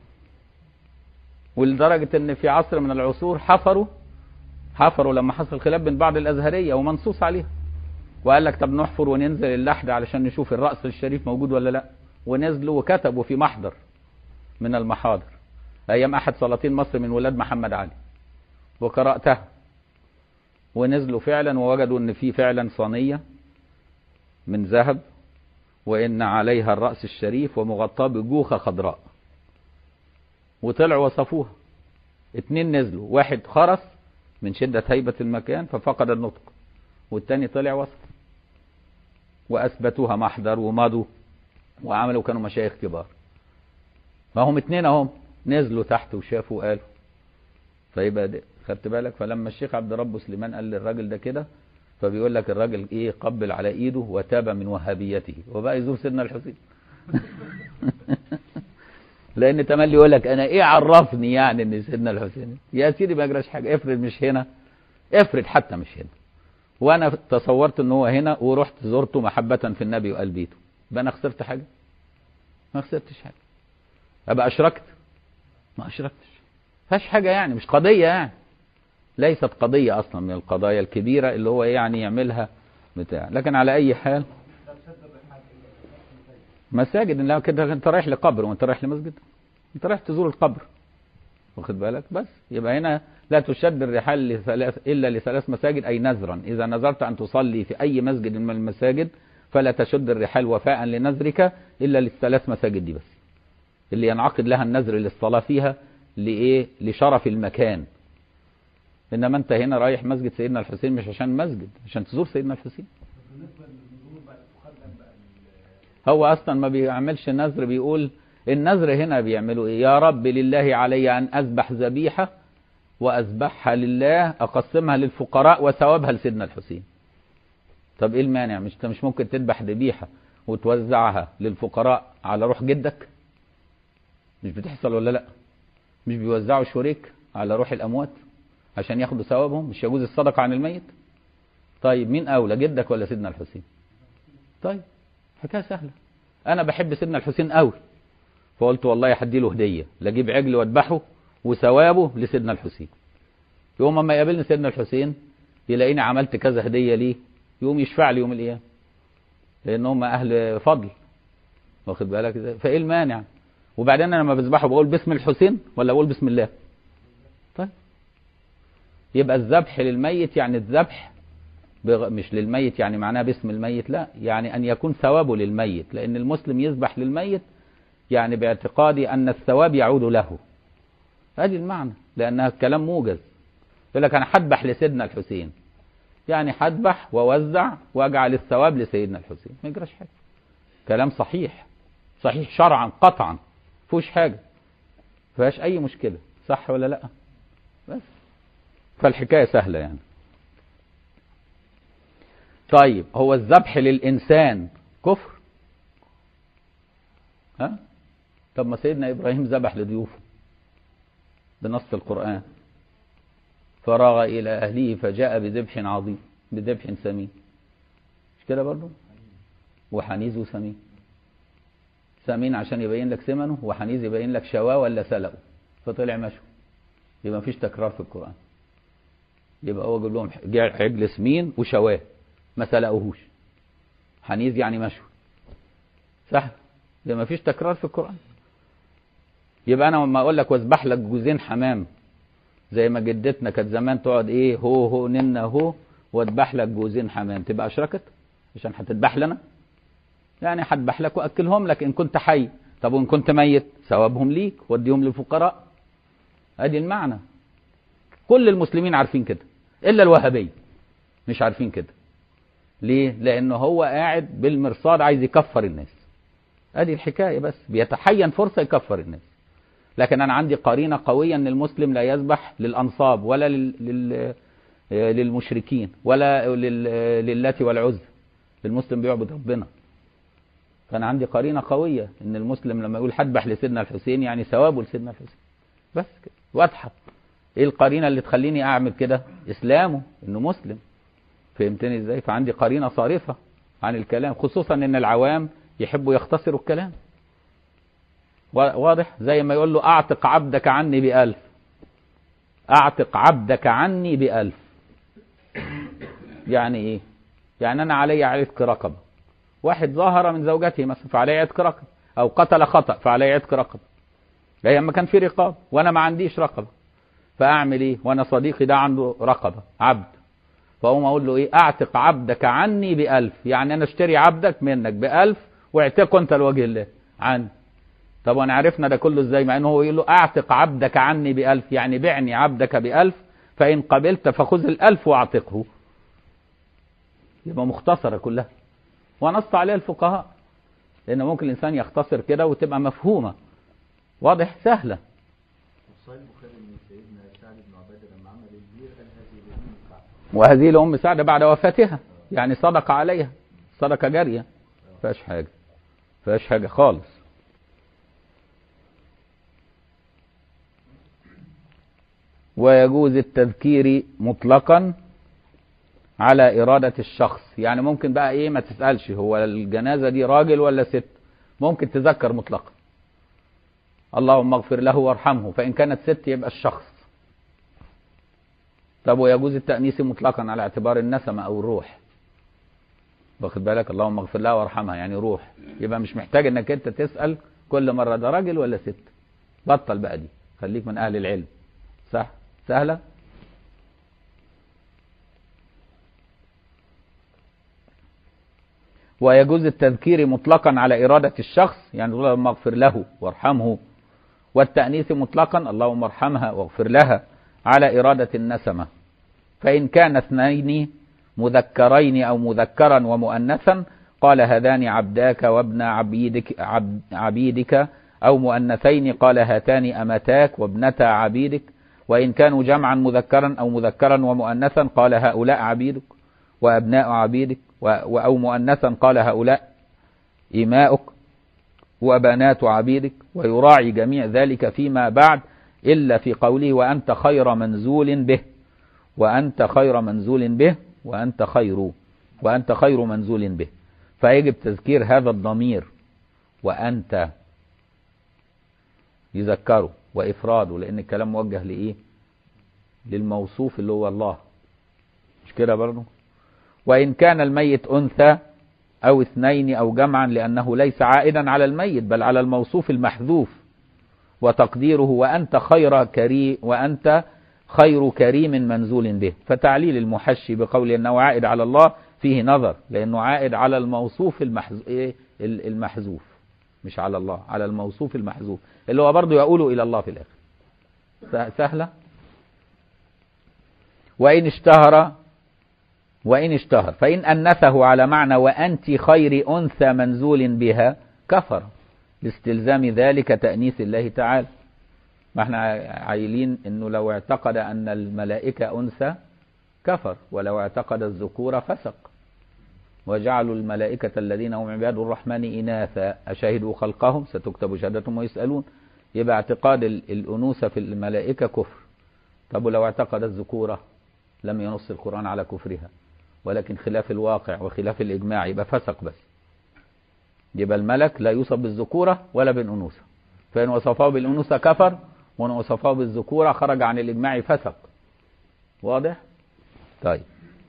ولدرجة ان في عصر من العصور حفروا لما حصل خلاف بين بعض الازهرية ومنصوص عليها، وقال لك طب نحفر وننزل اللحد علشان نشوف الرأس الشريف موجود ولا لا، ونزلوا وكتبوا في محضر من المحاضر ايام احد سلاطين مصر من ولاد محمد علي، وقرأتها، ونزلوا فعلا ووجدوا ان في فعلا صينية من ذهب وإن عليها الرأس الشريف ومغطاة بجوخة خضراء. وطلعوا وصفوها. 2 نزلوا، واحد خرس من شدة هيبة المكان ففقد النطق، والتاني طلع وصف، وأثبتوها محضر ومضوا وعملوا، كانوا مشايخ كبار. ما هم 2 اهم نزلوا تحت وشافوا وقالوا. فيبقى خدت بالك؟ فلما الشيخ عبد ربه سليمان قال للراجل ده كده، فبيقول لك الراجل ايه، قبل على ايده وتاب من وهابيته وبقى يزور سيدنا الحسين. لان تملي يقول لك انا ايه عرفني يعني ان سيدنا الحسين، يا سيدي ما يجراش حاجه، افرض مش هنا، افرض حتى مش هنا، وانا تصورت ان هو هنا ورحت زرته محبه في النبي وقال بيته، يبقى انا خسرت حاجه؟ ما خسرتش حاجه. ابقى اشركت؟ ما اشركتش. فاش حاجه يعني، مش قضيه يعني، ليست قضيه اصلا من القضايا الكبيره اللي هو يعني يعملها بتاع. لكن على اي حال مساجد، لا كده انت رايح لقبر وانت رايح لمسجد، انت رايح تزور القبر، واخد بالك؟ بس يبقى هنا لا تشد الرحال الا لثلاث مساجد، اي نذرا، اذا نذرت ان تصلي في اي مسجد من المساجد فلا تشد الرحال وفاء لنذرك الا للثلاث مساجد دي بس، اللي ينعقد لها النذر للصلاه فيها، لايه؟ لشرف المكان. انما انت هنا رايح مسجد سيدنا الحسين مش عشان مسجد، عشان تزور سيدنا الحسين. هو اصلا ما بيعملش نذر، بيقول النذر هنا بيعملوا ايه؟ يا رب لله علي ان اذبح ذبيحه واذبحها لله اقسمها للفقراء وثوابها لسيدنا الحسين. طب ايه المانع؟ مش ممكن تذبح ذبيحه وتوزعها للفقراء على روح جدك؟ مش بتحصل ولا لا؟ مش بيوزعوا شريك على روح الاموات عشان ياخدوا ثوابهم؟ مش يجوز الصدقه عن الميت؟ طيب مين اولى، جدك ولا سيدنا الحسين؟ طيب حكايه سهله. انا بحب سيدنا الحسين قوي، فقلت والله هدي له هديه، لا اجيب عجل واذبحه وثوابه لسيدنا الحسين. يوم ما يقابلني سيدنا الحسين يلاقيني عملت كذا هديه ليه، يوم يشفع لي يوم القيامه، لان هم اهل فضل، واخد بالك ازاي؟ فايه المانع؟ وبعدين انا لما بذبحه بقول باسم الحسين ولا بقول بسم الله؟ طيب يبقى الذبح للميت يعني الذبح مش للميت يعني معناه باسم الميت، لا، يعني أن يكون ثوابه للميت، لأن المسلم يذبح للميت يعني باعتقادي أن الثواب يعود له. هذه المعنى، لأنها كلام موجز. يقول لك أنا هذبح لسيدنا الحسين، يعني هذبح ووزع وأجعل الثواب لسيدنا الحسين، ما يجراش حاجة. كلام صحيح، صحيح شرعا قطعا، فيهوش حاجة، فيهاش أي مشكلة، صح ولا لأ؟ بس فالحكاية سهلة يعني. طيب هو الذبح للإنسان كفر؟ ها؟ طب ما سيدنا إبراهيم ذبح لضيوفه بنص القرآن، فراغ إلى أهله فجاء بذبح عظيم، بذبح سمين، مش كده برضه؟ وحنيذ وسمين، سمين عشان يبين لك ثمنه، وحنيذ يبين لك شواه ولا سلقه، فطلع مشوي. يبقى مفيش تكرار في القرآن. يبقى هو جاب لهم عجل سمين وشواه ما سلقوهوش، حنيذ يعني مشوي، صح؟ ده ما فيش تكرار في القرآن. يبقى انا لما اقول لك واذبح لك جوزين حمام، زي ما جدتنا كانت زمان تقعد ايه، هو ننا هو واذبح لك جوزين حمام، تبقى اشركت عشان هتذبح لنا؟ يعني هذبح لك واكلهم لك ان كنت حي، طب وان كنت ميت ثوابهم ليك وديهم للفقراء. ادي المعنى. كل المسلمين عارفين كده الا الوهابيه مش عارفين كده. ليه؟ لانه هو قاعد بالمرصاد عايز يكفر الناس. ادي الحكايه، بس بيتحين فرصه يكفر الناس. لكن انا عندي قرينه قويه ان المسلم لا يذبح للانصاب ولا للمشركين ولا للات والعزى. المسلم بيعبد ربنا. فانا عندي قرينه قويه ان المسلم لما يقول هذبح لسيدنا الحسين يعني ثوابه لسيدنا الحسين. بس كده واضحه. ايه القرينه اللي تخليني اعمل كده؟ اسلامه، انه مسلم. فهمتني ازاي؟ فعندي قرينه صارفه عن الكلام، خصوصا ان العوام يحبوا يختصروا الكلام. واضح؟ زي ما يقول له اعتق عبدك عني ب1000، اعتق عبدك عني ب1000. يعني ايه؟ يعني انا علي عتق رقبه، واحد ظاهر من زوجته مثلا فعلي عتق رقبه، او قتل خطأ فعلي عتق رقبه. لا اما كان في رقاب وانا ما عنديش رقبه، فاعمل ايه؟ وانا صديقي ده عنده رقبه عبد، فاقوم اقول له ايه؟ اعتق عبدك عني ب1000، يعني انا اشتري عبدك منك ب1000 واعتقه انت لوجه الله عني. طب وانا عرفنا ده كله ازاي؟ مع انه هو يقول له اعتق عبدك عني ب1000، يعني بعني عبدك ب1000 فان قبلت فخذ ال1000 واعتقه. يبقى مختصرة كلها ونص عليها الفقهاء، لان ممكن الانسان يختصر كده وتبقى مفهومة واضح سهلة. وهذه لأم سعد بعد وفاتها، يعني صدق عليها صدقة جارية، فيهاش حاجة، فيهاش حاجة خالص. ويجوز التذكير مطلقا على إرادة الشخص، يعني ممكن بقى ايه ما تسألش هو الجنازة دي راجل ولا ست، ممكن تذكر مطلقا اللهم اغفر له وارحمه، فإن كانت ست يبقى الشخص. طب ويجوز التأنيث مطلقا على اعتبار النسمة أو الروح، واخد بالك؟ اللهم اغفر لها وارحمها يعني روح، يبقى مش محتاج انك انت تسأل كل مرة ده راجل ولا ست. بطل بقى دي، خليك من أهل العلم. صح؟ سهلة. ويجوز التذكير مطلقا على إرادة الشخص، يعني اللهم اغفر له وارحمه، والتأنيث مطلقا اللهم ارحمها واغفر لها على إرادة النسمة. فإن كان اثنين مذكرين أو مذكرا ومؤنثا قال هذان عبداك وابن عبيدك، أو مؤنثين قال هاتان أمتاك وابنتا عبيدك. وإن كانوا جمعا مذكرا أو مذكرا ومؤنثا قال هؤلاء عبيدك وأبناء عبيدك، أو مؤنثا قال هؤلاء إماؤك وبنات عبيدك. ويراعي جميع ذلك فيما بعد إلا في قوله وأنت خير منزول به، وأنت خير منزول به، وأنت خير منزول به. فيجب تذكير هذا الضمير وأنت يذكره وإفراده، لأن الكلام موجه لإيه؟ للموصوف اللي هو الله، مش كده برضه؟ وإن كان الميت أنثى أو اثنين أو جمعا، لأنه ليس عائدا على الميت بل على الموصوف المحذوف، وتقديره وأنت خير كريم منزول به. فتعليل المحشي بقول أنه عائد على الله فيه نظر، لأنه عائد على الموصوف المحذوف، مش على الله، على الموصوف المحذوف اللي هو برضه يقول إلى الله في الآخر. سهلة. وإن اشتهر فإن أنثه على معنى وأنت خير أنثى منزول بها كفر، لاستلزام ذلك تأنيث الله تعالى. ما احنا عايلين انه لو اعتقد ان الملائكة انثى كفر، ولو اعتقد الذكور فسق. وجعلوا الملائكة الذين هم عباد الرحمن إناثا أشهدوا خلقهم ستكتب شهادتهم ويسألون. يبقى اعتقاد الأنوثة في الملائكة كفر. طب ولو اعتقد الذكورة لم ينص القرآن على كفرها، ولكن خلاف الواقع وخلاف الإجماع، يبقى فسق بس. يبقى الملك لا يوصف بالذكورة ولا بالأنوثة، فإن وصفه بالأنوثة كفر، وإن وصفه بالذكورة خرج عن الإجماع فسق. واضح؟ طيب.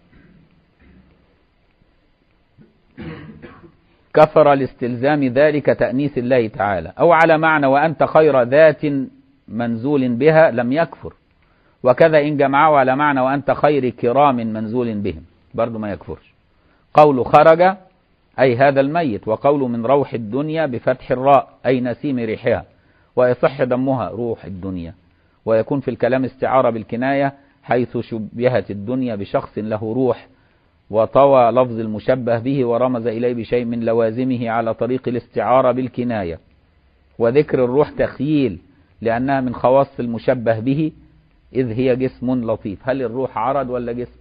كفر لاستلزام ذلك تأنيث الله تعالى. أو على معنى وأنت خير ذات منزول بها لم يكفر. وكذا إن جمعه على معنى وأنت خير كرام منزول بهم برضو ما يكفرش. قول خرج أي هذا الميت، وقول من روح الدنيا بفتح الراء أي نسيم ريحها، ويصح ضمها روح الدنيا. ويكون في الكلام استعارة بالكناية، حيث شبهت الدنيا بشخص له روح، وطوى لفظ المشبه به ورمز إليه بشيء من لوازمه على طريق الاستعارة بالكناية. وذكر الروح تخييل، لأنها من خواص المشبه به، إذ هي جسم لطيف. هل الروح عرض ولا جسم؟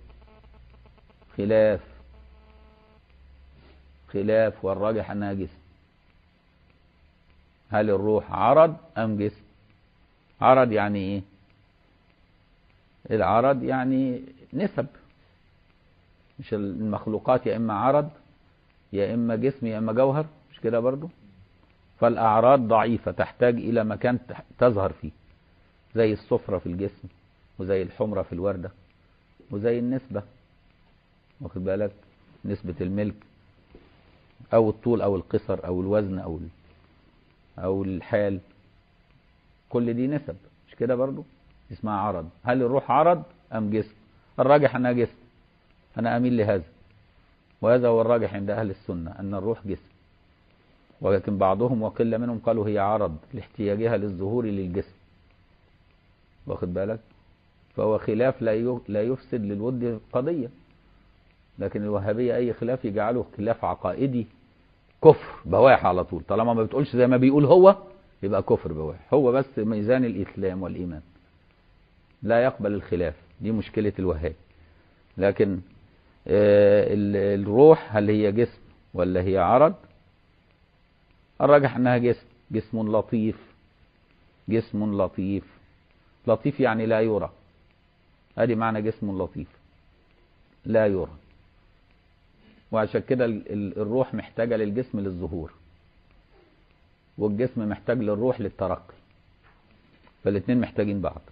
خلاف، والراجح أنها جسم. هل الروح عرض أم جسم؟ عرض يعني إيه؟ العرض يعني نسب، مش المخلوقات يا إما عرض يا إما جسم يا إما جوهر، مش كده برضو؟ فالأعراض ضعيفة تحتاج إلى مكان تظهر فيه، زي الصفرة في الجسم، وزي الحمرة في الوردة، وزي النسبة، واخد بالك؟ نسبة الملك أو الطول أو القصر أو الوزن أو الحال، كل دي نسب، مش كده برضو؟ اسمها عرض. هل الروح عرض أم جسم؟ الراجح أنها جسم، أنا أميل لهذا، وهذا هو الراجح عند أهل السنة أن الروح جسم. ولكن بعضهم وقل منهم قالوا هي عرض لاحتياجها للظهور للجسم. واخد بالك؟ فهو خلاف لا يفسد للود قضية. لكن الوهابية أي خلاف يجعله خلاف عقائدي كفر بواح على طول، طالما ما بتقولش زي ما بيقول هو يبقى كفر بواح. هو بس ميزان الإسلام والإيمان لا يقبل الخلاف، دي مشكلة الوهاب. لكن الروح هل هي جسم ولا هي عرض؟ الراجح أنها جسم، جسم لطيف، جسم لطيف. لطيف يعني لا يرى، ادي معنى جسم لطيف لا يرى. وعشان كده الروح محتاجة للجسم للظهور، والجسم محتاج للروح للترقي، فالاثنين محتاجين بعض.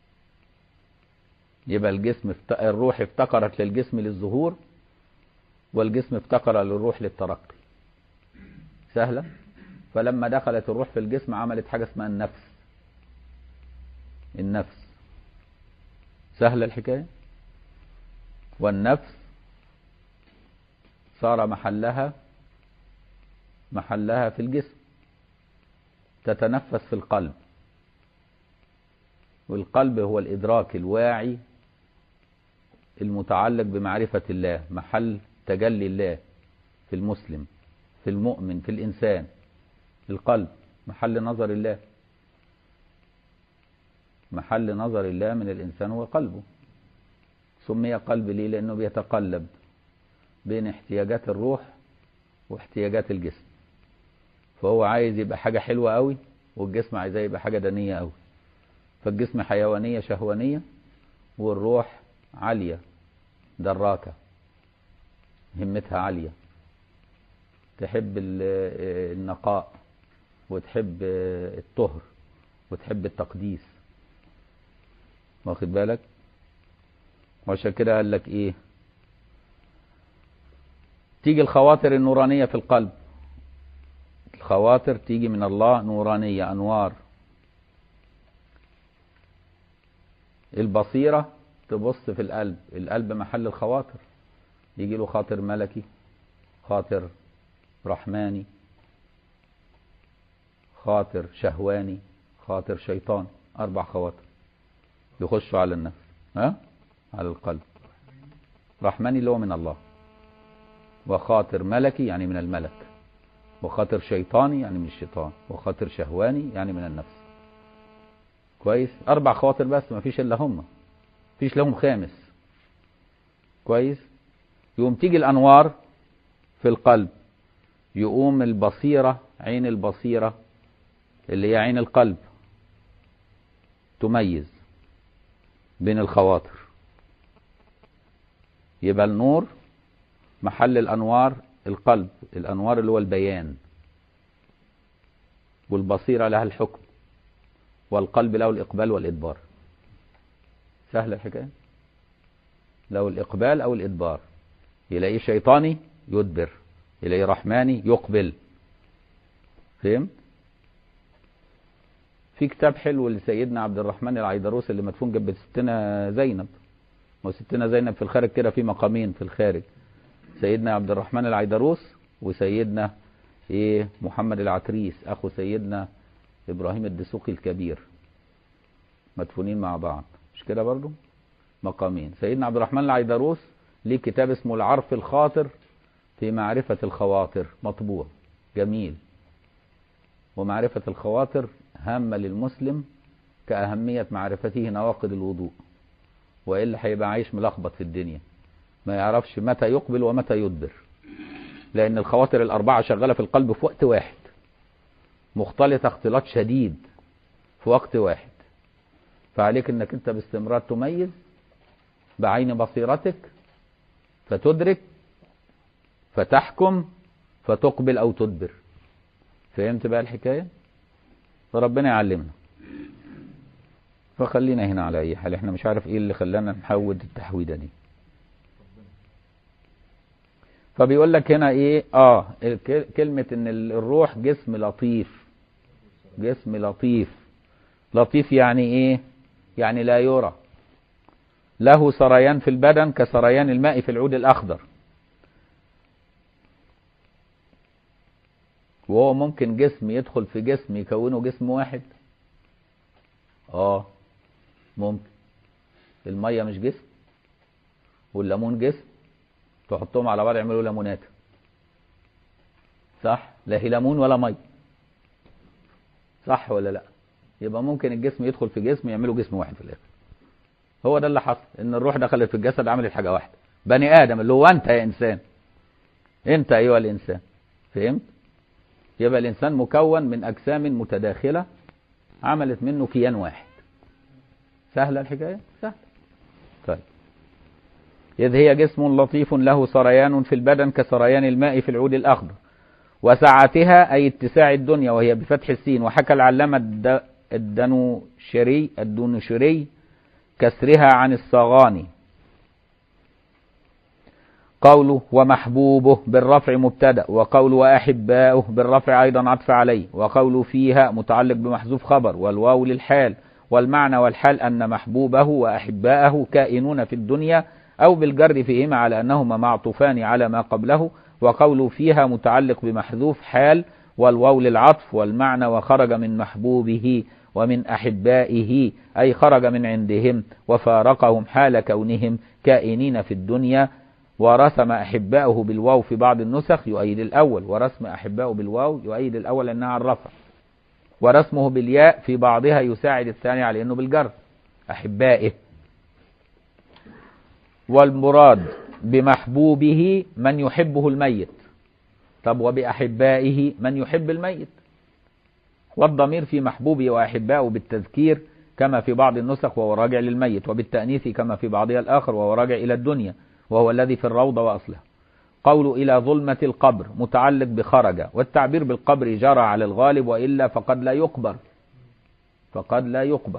يبقى الروح افتقرت للجسم للظهور، والجسم افتقر للروح للترقي. سهلة. فلما دخلت الروح في الجسم عملت حاجة اسمها النفس. النفس سهلة الحكاية. والنفس صار محلها في الجسم، تتنفس في القلب، والقلب هو الإدراك الواعي المتعلق بمعرفة الله، محل تجلي الله في المسلم، في المؤمن، في الإنسان. القلب محل نظر الله، محل نظر الله من الإنسان هو قلبه. سمي قلب ليه؟ لأنه بيتقلب بين احتياجات الروح واحتياجات الجسم. فهو عايز يبقى حاجة حلوة قوي، والجسم عايزاه يبقى حاجة دنية قوي. فالجسم حيوانية شهوانية، والروح عالية دراكة همتها عالية، تحب النقاء وتحب الطهر وتحب التقديس. واخد بالك؟ وعشان كده قال لك ايه؟ تيجي الخواطر النورانية في القلب. الخواطر تيجي من الله نورانية، أنوار. البصيرة تبص في القلب، القلب محل الخواطر. يجي له خاطر ملكي، خاطر رحماني، خاطر شهواني، خاطر شيطان. 4 خواطر يخشوا على النفس، على القلب. رحماني اللي هو من الله، وخاطر ملكي يعني من الملك، وخاطر شيطاني يعني من الشيطان، وخاطر شهواني يعني من النفس. كويس؟ 4 خواطر بس، ما فيش الا هم، فيش لهم خامس. كويس؟ يقوم تيجي الانوار في القلب، يقوم البصيرة، عين البصيرة اللي هي عين القلب، تميز بين الخواطر. يبقى النور محل الأنوار القلب، الأنوار اللي هو البيان، والبصيرة لها الحكم، والقلب له الإقبال والإدبار. سهل الحكاية؟ له الإقبال أو الإدبار. يلاقيه شيطاني يدبر، يلاقيه رحماني يقبل. فهمت؟ في كتاب حلو لسيدنا عبد الرحمن العيدروس اللي مدفون جنب ستنا زينب، وستنا زينب في الخارج كده في مقامين في الخارج، سيدنا عبد الرحمن العيدروس وسيدنا محمد العتريس اخو سيدنا ابراهيم الدسوقي الكبير، مدفونين مع بعض، مش كده برضو؟ مقامين. سيدنا عبد الرحمن العيدروس ليه كتاب اسمه العرف الخاطر في معرفة الخواطر، مطبوع جميل. ومعرفة الخواطر هامة للمسلم كأهمية معرفته نواقض الوضوء، وإلا هيبقى عايش ملخبط في الدنيا، ما يعرفش متى يقبل ومتى يدبر، لأن الخواطر ال4 شغالة في القلب في وقت واحد، مختلطة اختلاط شديد في وقت واحد. فعليك انك انت باستمرار تميز بعين بصيرتك، فتدرك، فتحكم، فتقبل او تدبر. فهمت بقى الحكاية؟ فربنا يعلمنا. فخلينا هنا على اي حال، احنا مش عارف ايه اللي خلانا نحود التحويدة دي. فبيقول لك هنا ايه؟ كلمة ان الروح جسم لطيف. جسم لطيف. لطيف يعني ايه؟ يعني لا يرى، له سريان في البدن كسريان الماء في العود الأخضر. وهو ممكن جسم يدخل في جسم يكونه جسم واحد. ممكن. المية مش جسم والليمون جسم، تحطهم على بعض يعملوا ليمونات، صح؟ لا هي ليمون ولا مية، صح ولا لا؟ يبقى ممكن الجسم يدخل في جسم يعملوا جسم واحد في الاخر. هو ده اللي حصل، ان الروح دخلت في الجسد عملت حاجة واحدة، بني ادم اللي هو انت يا انسان، انت ايها الانسان. فهمت؟ يبقى الانسان مكون من اجسام متداخلة عملت منه كيان واحد. سهلة الحكاية؟ سهلة. طيب، إذ هي جسم لطيف له سريان في البدن كسريان الماء في العود الأخضر، وسعتها أي اتساع الدنيا، وهي بفتح السين. وحكى العلامة الدنشري كسرها عن الصغاني. قوله ومحبوبه بالرفع مبتدأ، وقوله وأحباؤه بالرفع أيضا عطف عليه، وقوله فيها متعلق بمحذوف خبر، والواو للحال. والمعنى والحال أن محبوبه وأحباءه كائنون في الدنيا، أو بالجر فيهما على أنهما معطوفان على ما قبله. وقوله فيها متعلق بمحذوف حال، والواو للعطف. والمعنى وخرج من محبوبه ومن أحبائه أي خرج من عندهم وفارقهم حال كونهم كائنين في الدنيا. ورسم أحباؤه بالواو في بعض النسخ يؤيد الأول، ورسم أحباؤه بالواو يؤيد الأول لأنها على الرفع، ورسمه بالياء في بعضها يساعد الثاني على أنه بالجر أحبائه. والمراد بمحبوبه من يحبه الميت. طب وبأحبائه من يحب الميت. والضمير في محبوبه وأحبائه بالتذكير كما في بعض النسخ وهو راجع للميت، وبالتأنيث كما في بعضها الآخر وهو راجع إلى الدنيا وهو الذي في الروضة وأصلها. قول إلى ظلمة القبر متعلق بخرج، والتعبير بالقبر جرى على الغالب، وإلا فقد لا يقبر، فقد لا يقبر.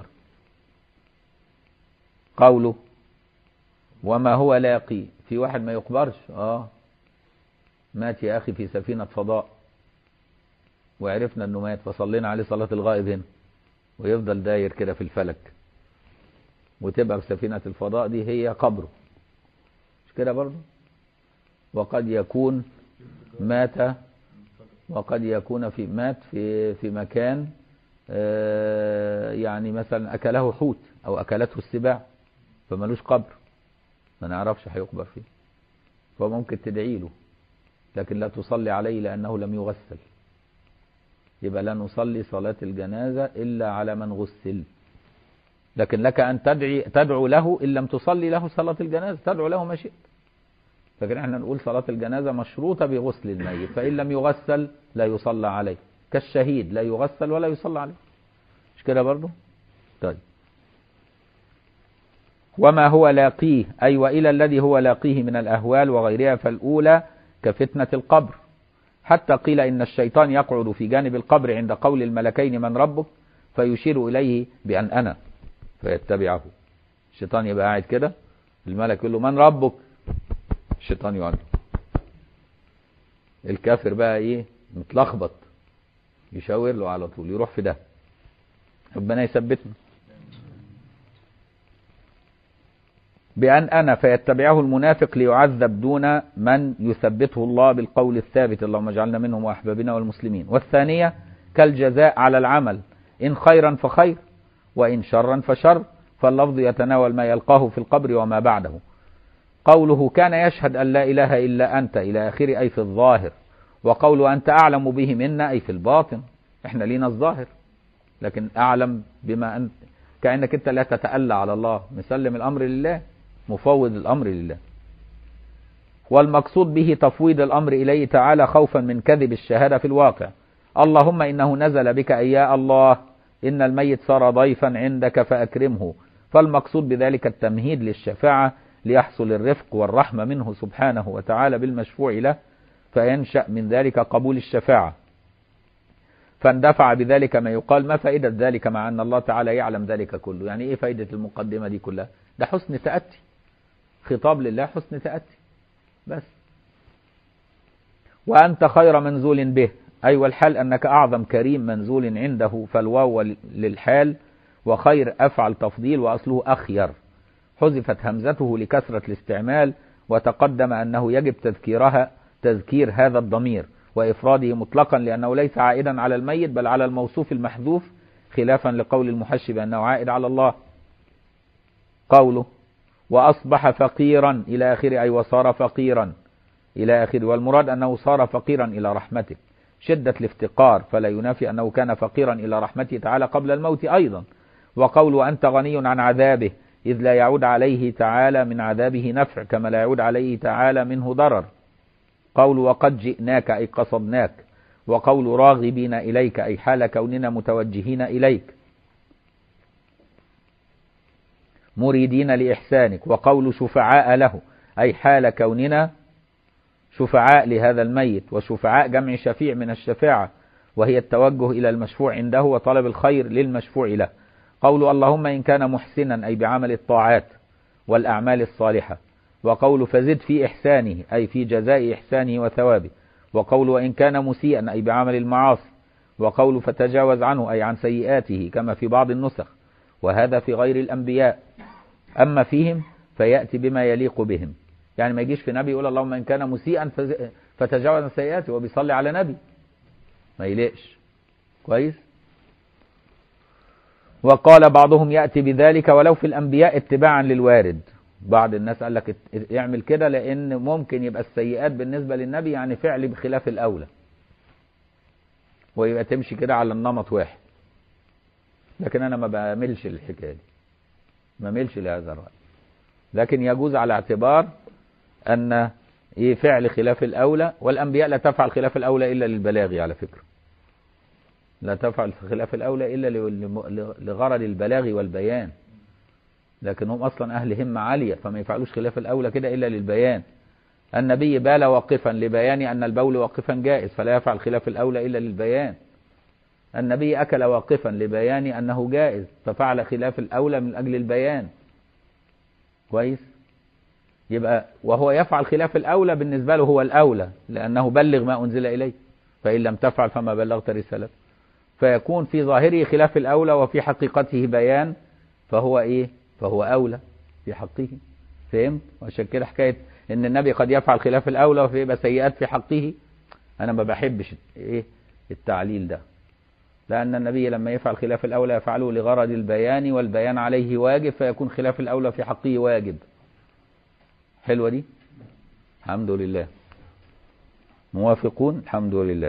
قوله وما هو لاقي، في واحد ما يقبرش. مات يا أخي في سفينة فضاء وعرفنا أنه مات فصلينا عليه صلاة الغائب هنا، ويفضل داير كده في الفلك، وتبقى في سفينة الفضاء دي هي قبره، مش كده برضه؟ وقد يكون مات، وقد يكون مات في مكان يعني مثلا أكله حوت أو أكلته السباع فمالوش قبر، ما نعرفش هيقبر فيه، فممكن تدعي له لكن لا تصلي عليه لأنه لم يغسل. يبقى لا نصلي صلاة الجنازة إلا على من غسل، لكن لك أن تدعو له إن لم تصلي له صلاة الجنازة، تدعو له ما شئت. لكن احنا نقول صلاة الجنازة مشروطة بغسل الميت، فإن لم يغسل لا يصلى عليه، كالشهيد لا يغسل ولا يصلى عليه، مش كده برضو؟ طيب، وما هو لاقيه أي وإلى الذي هو لاقيه من الأهوال وغيرها، فالأولى كفتنة القبر، حتى قيل إن الشيطان يقعد في جانب القبر عند قول الملكين من ربك فيشير إليه بأن أنا فيتبعه. الشيطان يبقى قاعد كده، الملك يقول له من ربك، الشيطان يقعد. الكافر بقى ايه متلخبط يشاور له على طول يروح في ده. ربنا يثبتنا. بأن أنا فيتبعه المنافق ليعذب دون من يثبته الله بالقول الثابت، اللهم اجعلنا منهم وأحبابنا والمسلمين. والثانية كالجزاء على العمل، إن خيرا فخير وإن شرا فشر، فاللفظ يتناول ما يلقاه في القبر وما بعده. قوله كان يشهد أن لا إله إلا أنت إلى آخره أي في الظاهر، وقوله أنت أعلم به منا أي في الباطن، إحنا لينا الظاهر لكن أعلم بما أنت، كأنك أنت لا تتألى على الله، مسلم الأمر لله، مفوض الأمر لله. والمقصود به تفويض الأمر إليه تعالى خوفا من كذب الشهادة في الواقع. اللهم إنه نزل بك أي يا الله إن الميت صار ضيفا عندك فأكرمه، فالمقصود بذلك التمهيد للشفاعة ليحصل الرفق والرحمة منه سبحانه وتعالى بالمشفوع له، فينشأ من ذلك قبول الشفاعة، فاندفع بذلك ما يقال ما فائدة ذلك مع أن الله تعالى يعلم ذلك كله. يعني إيه فائدة المقدمة دي كلها؟ ده حسن تأتي، خطاب لله حسن تأتي بس. وأنت خير منزول به أي والحال أنك أعظم كريم منزول عنده، فالواو للحال، وخير أفعل تفضيل وأصله أخير، حذفت همزته لكثرة الاستعمال، وتقدم أنه يجب تذكير هذا الضمير، وإفراده مطلقا لأنه ليس عائدا على الميت بل على الموصوف المحذوف، خلافا لقول المحشي بأنه عائد على الله. قوله وأصبح فقيرا إلى آخره، أي وصار فقيرا إلى آخره، والمراد أنه صار فقيرا إلى رحمته، شدة الافتقار، فلا ينافي أنه كان فقيرا إلى رحمته تعالى قبل الموت أيضا. وقول وأنت غني عن عذابه، إذ لا يعود عليه تعالى من عذابه نفع كما لا يعود عليه تعالى منه ضرر. قول وقد جئناك، أي قصدناك. وقول راغبين إليك، أي حال كوننا متوجهين إليك مريدين لإحسانك. وقول شفعاء له، أي حال كوننا شفعاء لهذا الميت، وشفعاء جمع شفيع من الشفاعة، وهي التوجه إلى المشفوع عنده وطلب الخير للمشفوع له. قول اللهم إن كان محسنا، أي بعمل الطاعات والأعمال الصالحة. وقول فزد في إحسانه، أي في جزاء إحسانه وثوابه. وقول وإن كان مسيئا، أي بعمل المعاصي. وقول فتجاوز عنه، أي عن سيئاته كما في بعض النسخ، وهذا في غير الأنبياء. أما فيهم فيأتي بما يليق بهم، يعني ما يجيش في نبي يقول اللهم إن كان مسيئا فتجاوز عن سيئاته وبيصلي على نبي، ما يليقش. كويس. وقال بعضهم يأتي بذلك ولو في الأنبياء اتباعا للوارد. بعض الناس قال لك اعمل كده لأن ممكن يبقى السيئات بالنسبة للنبي يعني فعل بخلاف الأولى، ويبقى تمشي كده على النمط واحد. لكن أنا ما بعملش الحكاية دي، ما ملش لهذا الرأي، لكن يجوز على اعتبار أن فعل خلاف الأولى، والأنبياء لا تفعل خلاف الأولى إلا للبلاغ على فكرة، لا تفعل خلاف الأولى إلا لغرض البلاغ والبيان، لكن هم أصلا أهل همة عالية فما يفعلوش خلاف الأولى كده إلا للبيان. النبي بال واقفا لبيان أن البول واقفا جائز فلا يفعل خلاف الأولى إلا للبيان. النبي أكل واقفا لبيان أنه جائز ففعل خلاف الأولى من أجل البيان. كويس. يبقى وهو يفعل خلاف الأولى بالنسبة له هو الأولى، لأنه بلغ ما أنزل إليه، فإن لم تفعل فما بلغت رسالته، فيكون في ظاهره خلاف الأولى وفي حقيقته بيان، فهو أولى في حقه. فهمت؟ وعشان كده حكاية إن النبي قد يفعل خلاف الأولى وفيبقى سيئات في حقه، أنا ما بحبش التعليل ده، لأن النبي لما يفعل خلاف الأولى يفعله لغرض البيان، والبيان عليه واجب، فيكون خلاف الأولى في حقه واجب. حلوة دي؟ الحمد لله. موافقون؟ الحمد لله.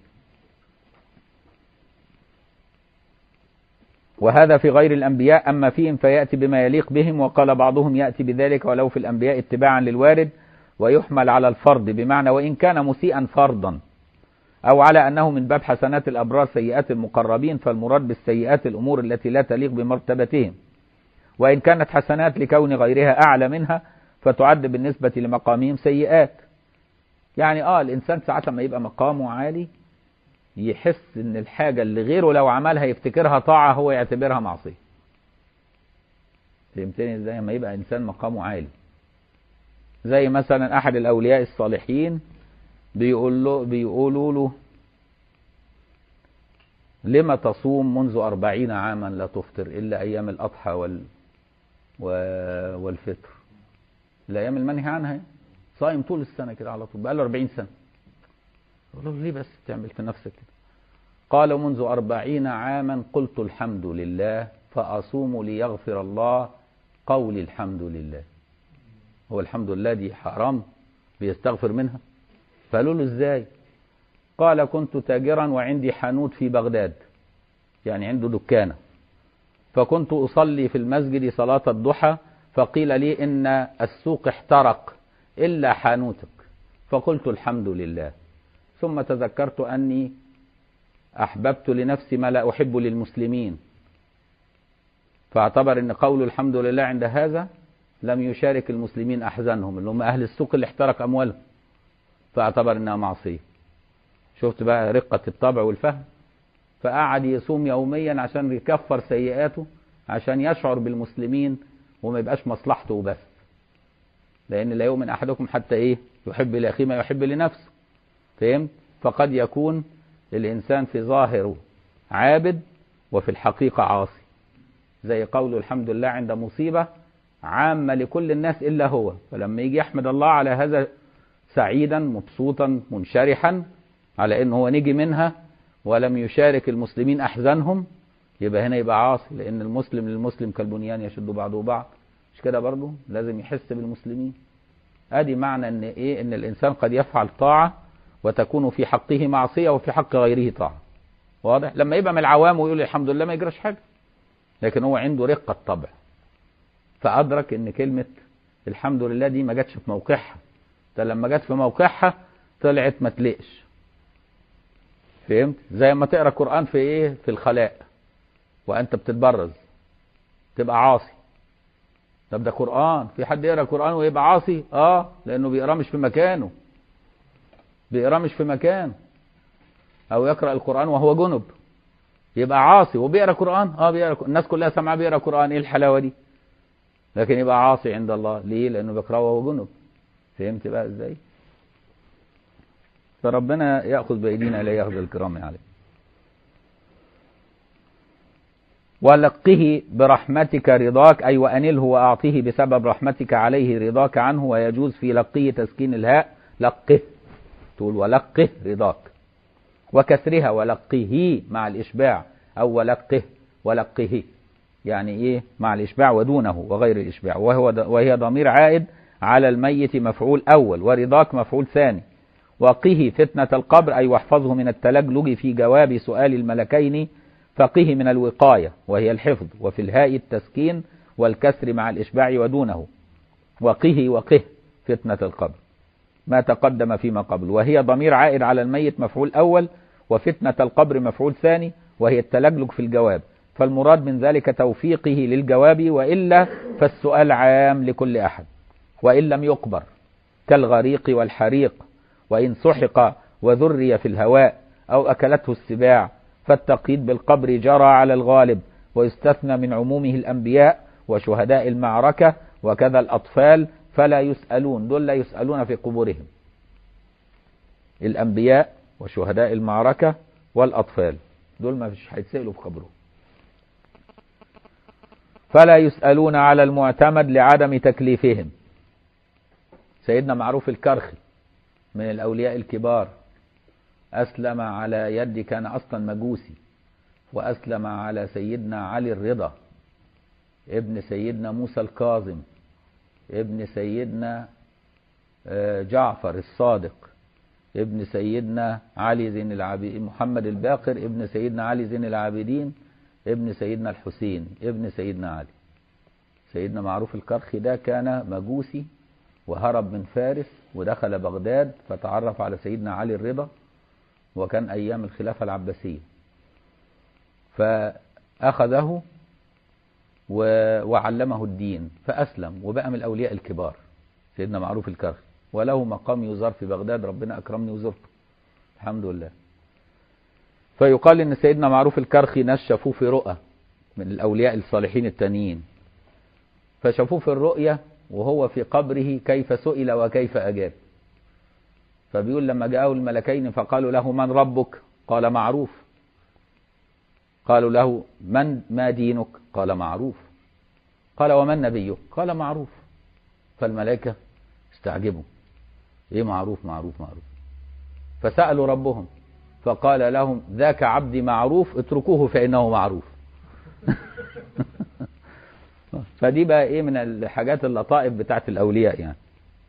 وهذا في غير الأنبياء، أما فيهم فيأتي بما يليق بهم. وقال بعضهم يأتي بذلك ولو في الأنبياء اتباعا للوارد، ويحمل على الفرض بمعنى وإن كان مسيئا فرضا، أو على أنه من باب حسنات الأبرار سيئات المقربين، فالمراد بالسيئات الأمور التي لا تليق بمرتبتهم، وإن كانت حسنات لكون غيرها أعلى منها فتعد بالنسبة لمقامهم سيئات. يعني الإنسان ساعات لما يبقى مقامه عالي يحس ان الحاجة اللي غيره لو عملها يفتكرها طاعة هو يعتبرها معصية. فهمتني ازاي؟ لما يبقى انسان مقامه عالي، زي مثلا احد الاولياء الصالحين بيقولوا له لما تصوم منذ 40 عاما لا تفطر الا ايام الاضحى والفطر، الايام المنهي عنها، صايم طول السنة كده على طول، بقاله 40 سنة. قالوا له ليه بس تعمل في نفسك كده؟ قال منذ 40 عاما قلت الحمد لله فأصوم ليغفر الله قولي الحمد لله. هو الحمد لله دي حرام بيستغفر منها؟ فقالوا له ازاي؟ قال كنت تاجرا وعندي حانوت في بغداد، يعني عنده دكانة، فكنت أصلي في المسجد صلاة الضحى فقيل لي إن السوق احترق إلا حانوتك، فقلت الحمد لله، ثم تذكرت أني أحببت لنفسي ما لا أحب للمسلمين، فاعتبر أن قول الحمد لله عند هذا لم يشارك المسلمين أحزانهم اللي هم أهل السوق اللي احترق أموالهم، فاعتبر أنها معصية. شفت بقى رقة الطبع والفهم؟ فقعد يصوم يوميا عشان يكفر سيئاته، عشان يشعر بالمسلمين وما يبقاش مصلحته بس، لأن لا يؤمن أحدكم حتى يحب لأخيه ما يحب لنفسه. فهمت؟ فقد يكون الإنسان في ظاهره عابد وفي الحقيقة عاصي، زي قول الحمد لله عند مصيبة عامة لكل الناس إلا هو، فلما يجي يحمد الله على هذا سعيدا مبسوطا منشرحا على إن هو نجي منها ولم يشارك المسلمين أحزانهم، يبقى هنا يبقى عاصي، لأن المسلم للمسلم كالبنيان يشد بعضه بعض. مش كده برضه؟ لازم يحس بالمسلمين. ادي معنى ان ايه، ان الانسان قد يفعل طاعة وتكون في حقه معصية وفي حق غيره طاعة. واضح؟ لما يبقى من العوام ويقول الحمد لله ما يجراش حاجة، لكن هو عنده رقة طبع، فأدرك ان كلمة الحمد لله دي ما جاتش في موقعها، ده لما جت في موقعها طلعت ما تلقش. فهمت؟ زي ما تقرأ قرآن في ايه، في الخلاء وانت بتتبرز تبقى عاصي. طب ده قرآن، في حد يقرأ قرآن ويبقى عاصي؟ لأنه بيقرأ مش في مكانه، بيقرأ مش في مكانه. أو يقرأ القرآن وهو جنب يبقى عاصي، وبيقرأ قرآن بيقرأ، الناس كلها سامعة بيقرأ قرآن، إيه الحلاوة دي؟ لكن يبقى عاصي عند الله ليه؟ لأنه بيقرأ وهو جنب. فهمت بقى إزاي؟ فربنا يأخذ بأيدينا إليه يأخذ الكرام عليه. ولقه برحمتك رضاك، أي وأنله وأعطيه بسبب رحمتك عليه رضاك عنه. ويجوز في لقه تسكين الهاء، لقه، تقول ولقه رضاك، وكسرها ولقه مع الإشباع، أو ولقه ولقه، يعني إيه مع الإشباع ودونه وغير الإشباع. وهي ضمير عائد على الميت مفعول أول، ورضاك مفعول ثاني. وقه فتنة القبر، أي واحفظه من التلجلج في جواب سؤال الملكين. فقه من الوقاية وهي الحفظ، وفي الهاء التسكين والكسر مع الإشباع ودونه. وقه فتنة القبر، ما تقدم فيما قبل. وهي ضمير عائد على الميت مفعول أول، وفتنة القبر مفعول ثاني، وهي التلجلج في الجواب. فالمراد من ذلك توفيقه للجواب، وإلا فالسؤال عام لكل أحد وإن لم يقبر، كالغريق والحريق، وإن سحق وذري في الهواء أو أكلته السباع. فالتقييد بالقبر جرى على الغالب، ويستثنى من عمومه الأنبياء وشهداء المعركة، وكذا الأطفال فلا يسألون، دول لا يسألون في قبورهم. الأنبياء وشهداء المعركة والأطفال دول ما فيش هيتسألوا في قبرهم. فلا يسألون على المعتمد لعدم تكليفهم. سيدنا معروف الكرخي من الأولياء الكبار، أسلم على يد، كان أصلا مجوسي، وأسلم على سيدنا علي الرضا ابن سيدنا موسى الكاظم ابن سيدنا جعفر الصادق ابن سيدنا علي زين العابدين، محمد الباقر ابن سيدنا علي زين العابدين ابن سيدنا الحسين ابن سيدنا علي. سيدنا معروف الكرخي ده كان مجوسي وهرب من فارس ودخل بغداد، فتعرف على سيدنا علي الرضا، وكان أيام الخلافة العباسية، فأخذه وعلمه الدين فأسلم وبقى من الأولياء الكبار سيدنا معروف الكرخي، وله مقام يزار في بغداد، ربنا أكرمني وزرته الحمد لله. فيقال إن سيدنا معروف الكرخي ناس شافوه في رؤى من الأولياء الصالحين التانيين، فشافوه في الرؤية وهو في قبره كيف سئل وكيف أجاب. فبيقول لما جاءه الملكين فقالوا له من ربك؟ قال معروف. قالوا له ما دينك؟ قال معروف. قال ومن نبيك؟ قال معروف. فالملائكة استعجبوا، ايه معروف معروف معروف؟ فسألوا ربهم فقال لهم ذاك عبدي معروف اتركوه فإنه معروف. فدي بقى ايه من الحاجات اللطائف بتاعت الأولياء يعني.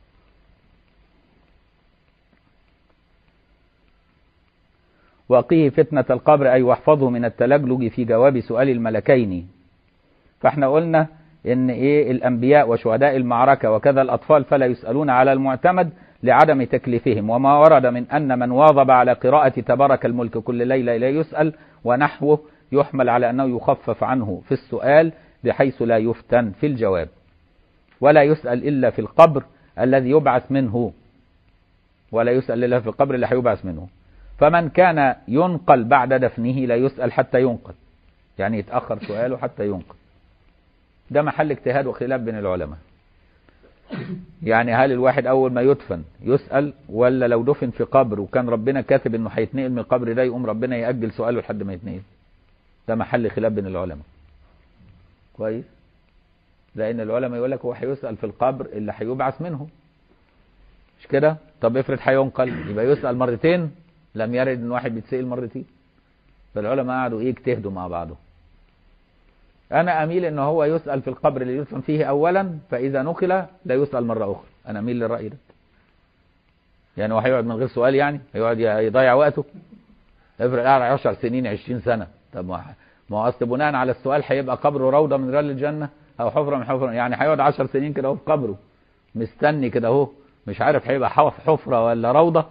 وقيه فتنة القبر، أي واحفظه من التلجلج في جواب سؤال الملكين. فاحنا قلنا ان ايه الأنبياء وشهداء المعركة وكذا الأطفال فلا يسألون على المعتمد لعدم تكليفهم. وما ورد من أن من واظب على قراءة تبارك الملك كل ليلة لا يسأل ونحوه يحمل على أنه يخفف عنه في السؤال بحيث لا يفتن في الجواب. ولا يسأل إلا في القبر الذي يبعث منه، ولا يسأل إلا في القبر اللي هيبعث منه. فمن كان ينقل بعد دفنه لا يسأل حتى ينقل، يعني يتأخر سؤاله حتى ينقل. ده محل اجتهاد وخلاف بين العلماء، يعني هل الواحد أول ما يدفن يسأل، ولا لو دفن في قبر وكان ربنا كاتب إنه هيتنقل من القبر ده يقوم ربنا يأجل سؤاله لحد ما يتنقل؟ ده محل خلاف بين العلماء. كويس؟ لأن العلماء يقول لك هو هيسأل في القبر اللي هيبعث منه، مش كده؟ طب افرض هينقل يبقى يسأل مرتين؟ لم يرد ان واحد بيتسأل مرتين. فالعلماء قعدوا يجتهدوا مع بعضهم. انا اميل ان هو يسأل في القبر اللي يدفن فيه اولا، فاذا نقل لا يسأل مرة اخرى. انا اميل للرأي ده. يعني هو هيقعد من غير سؤال؟ يعني هيقعد يضيع وقته؟ افرض قاعد 10 سنين 20 سنة، طب ما هو اصل بناء على السؤال هيبقى قبره روضة من رياض الجنة او حفرة من حفرة، يعني هيقعد 10 سنين كده اهو في قبره مستني كده اهو، مش عارف هيبقى حفرة ولا روضة.